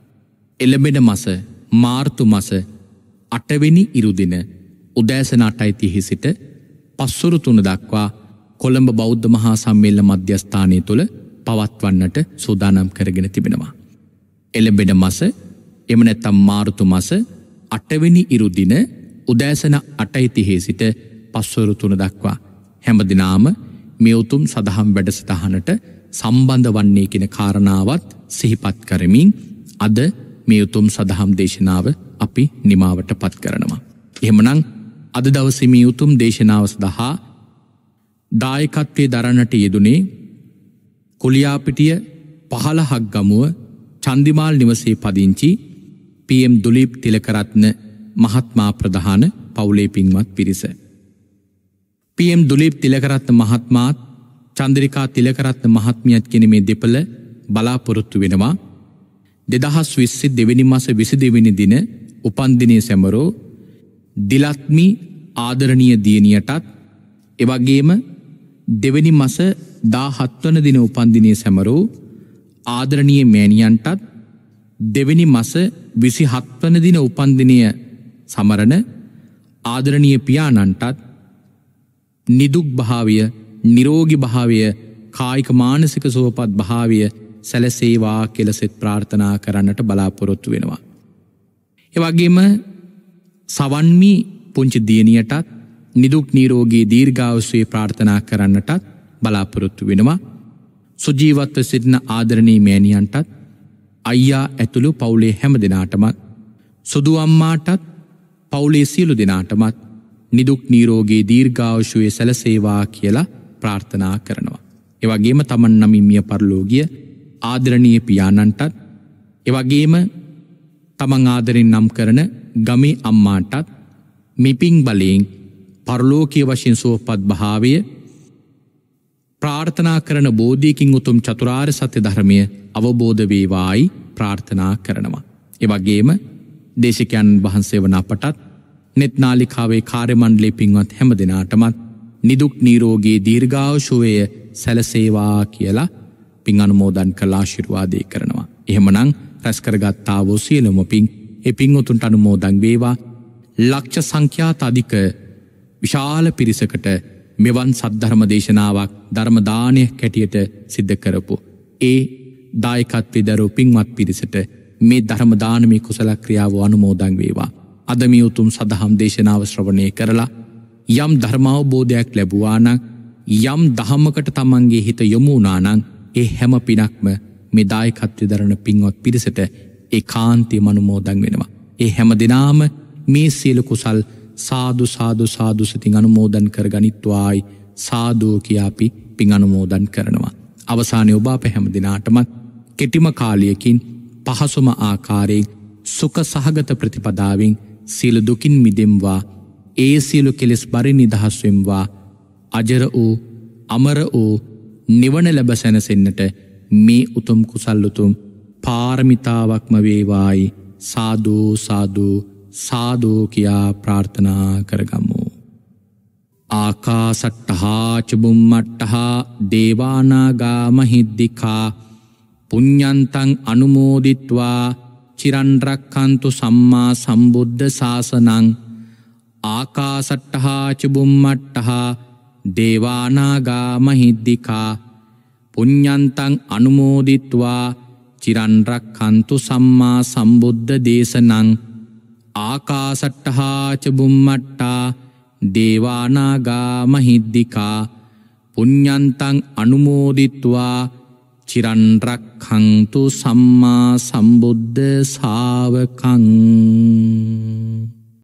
එළඹෙන මාස මාර්තු මාස අටවෙනි ඉරුදින උදෑසන අටයි තිහේ සිට පස්වරු තුන දක්වා කොළඹ බෞද්ධ මහා සම්මේලන මධ්‍යස්ථානය තුළ පවත්වන්නට සූදානම් කරගෙන තිබෙනවා. එළඹෙන මාස එම නැත්නම් මාර්තු මාස අටවෙනි ඉරුදින උදෑසන අටයි තිහේ සිට පස්වරු තුන දක්වා හැමදිනාම මේ උතුම් සදහම් වැඩසටහනට සම්බන්ධ වන්නේ කියන කාරණාවත් සිහිපත් කරමින් අද මේ උතුම් සදහම් දේශනාව අපි නිමාවට පත් කරනවා. එහෙමනම් අද දවසේ මේ උතුම් දේශනාව සඳහා දායකත්වයේ දරන්නට යෙදුනේ කුලියාපිටිය පහළහක් ගමුව චන්දිමාල් නිවසේ පදිංචි පී.එම්. දුලීප් තිලකරත්න මහත්මයා ප්‍රධාන පවුලේ පින්වත් පිරිස. පී.එම්. දුලීප් තිලකරත්න මහත්මයාත් චන්ද්‍රිකා තිලකරත්න මහත්මියත් කියන මේ දෙපළ බලාපොරොත්තු වෙනවා දෙදහස් විස්ස දෙවැනි මාස විසි දෙවැනි දින උපන්දිනය සැමරෝ දිලත්මි ආදරණීය දියණියටත් එවැගේම දෙවැනි මාස දාහත් වන දින උපන්දිනය සැමරෝ ආදරණීය මෑණියන්ටත් දෙවැනි මාස විසිහත් වන දින උපන්දිනය සමරන ආදරණීය පියාණන්ටත් නිදුක් භාවය, නිරෝගී භාවය, කායික මානසික සුවපත් භාවය සැලසේවා කියලා සෙත් ප්‍රාර්ථනා කරන්නට බලාපොරොත්තු වෙනවා. ඒ වගේම සවන්මි පුංචි දියණියටත් නිදුක් නිරෝගී දීර්ඝායුෂය ප්‍රාර්ථනා කරන්නටත් බලාපොරොත්තු වෙනවා. සුජීවත්ව සිටින ආදරණීය මෑණියන්ටත් අයියා ඇතුළු පවුලේ හැම දෙනාටමත් සුදු අම්මාටත් පවුලේ සියලු දෙනාටමත් නිදුක් නිරෝගී දීර්ඝායුෂය සැලසේවා කියලා ප්‍රාර්ථනා කරනවා. ඒ වගේම තමන් නමින් මිය පරලෝකීය ආදරණීය පියාණන්ටත් ඒ වගේම තමන් ආදරෙන් නම් කරන ගමේ අම්මාටත් මිපින් බලයෙන් පරලෝකීය වශයෙන් සුවපත් භාවය ප්‍රාර්ථනා කරන බෝධියකින් උතුම් චතුරාර්ය සත්‍ය ධර්මය අවබෝධ වේවායි ප්‍රාර්ථනා කරනවා. ඒ වගේම දේශකයන් වහන්සේ වන අපටත් නෙත් නාලිකාවේ කාර්ය මණ්ඩලයේ පින්වත් හැම දෙනාටමත් නිදුක් නිරෝගී දීර්ඝායුෂය සැලසේවා කියලා පින් අනුමෝදන් කළ ආශිර්වාදේ කරනවා. එහෙමනම් රැස් කරගත්තා වූ සියලුම පින් ඒ පින් උතුම්ට අනුමෝදන් වේවා. ලක්ෂ සංඛ්‍යාත අධික විශාල පිරිසකට මෙවන් සද්ධර්ම දේශනාවක් ධර්ම දානය කැටියට සිද්ධ කරපු ඒ දායකත්වයේ දරූ පින්වත් පිරිසට මේ ධර්ම දානමේ කුසල ක්‍රියාව අනුමෝදන් වේවා. අද මේ උතුම් සදහම් දේශනාව ශ්‍රවණය කරලා යම් ධර්මාවබෝධයක් ලැබුවා නම් යම් දහමකට තමන්ගේ හිත යොමු වුණා නම් ඒ හැම පිනක්ම මේ දායකත්වයේ දරන පින්වත් පිරිසට ඒකාන්තයෙන්ම අනුමෝදන් වෙනවා. ඒ හැම දිනාම මේ සියලු කුසල් සාදු සාදු සාදු සිතින් අනුමෝදන් කරගනිත්වායි සාදු කියා අපි පින් අනුමෝදන් කරනවා. අවසානයේ ඔබ අප හැම දිනාටමත් කෙටිම කාලයකින් පහසුම ආකාරයෙන් සුඛ සහගත ප්‍රතිපදාවෙන් සියලු දුකින් මිදෙම්වා. ඒ සියලු කෙලෙස් බරින් නිදහස් වෙම්වා. අජර වූ අමර වූ නිවන ලැබ සැනසෙන්නට මේ උතුම් කුසල් උතුම් පාරමිතාවක්ම වේවායි සාදු සාදු සාදු කියා ප්‍රාර්ථනා කරගමු. ආකාසට්ටහා චුම්මට්ටහා දේවානාගා මහිද්దికා පුඤ්ඤන්තං අනුමෝදිත්වා චිරන් රක්ඛන්තු සම්මා සම්බුද්ධ ශාසනං. ආකාසට්ටහා චුම්මට්ටහා දේවානාගා මහිද්దికා පුඤ්ඤන්තං අනුමෝදිත්වා චිරන් රක්ඛන්තු සම්මා සම්බුද්ධ දේශනං. ආකාසට්ටහා චුම්මට්ටා දේවානාගා මහිද්దికා පුඤ්ඤන්තං අනුමෝදිත්වා චිරන් රක්ඛන්තු සම්මා සම්බුද්ධ ශාවකං.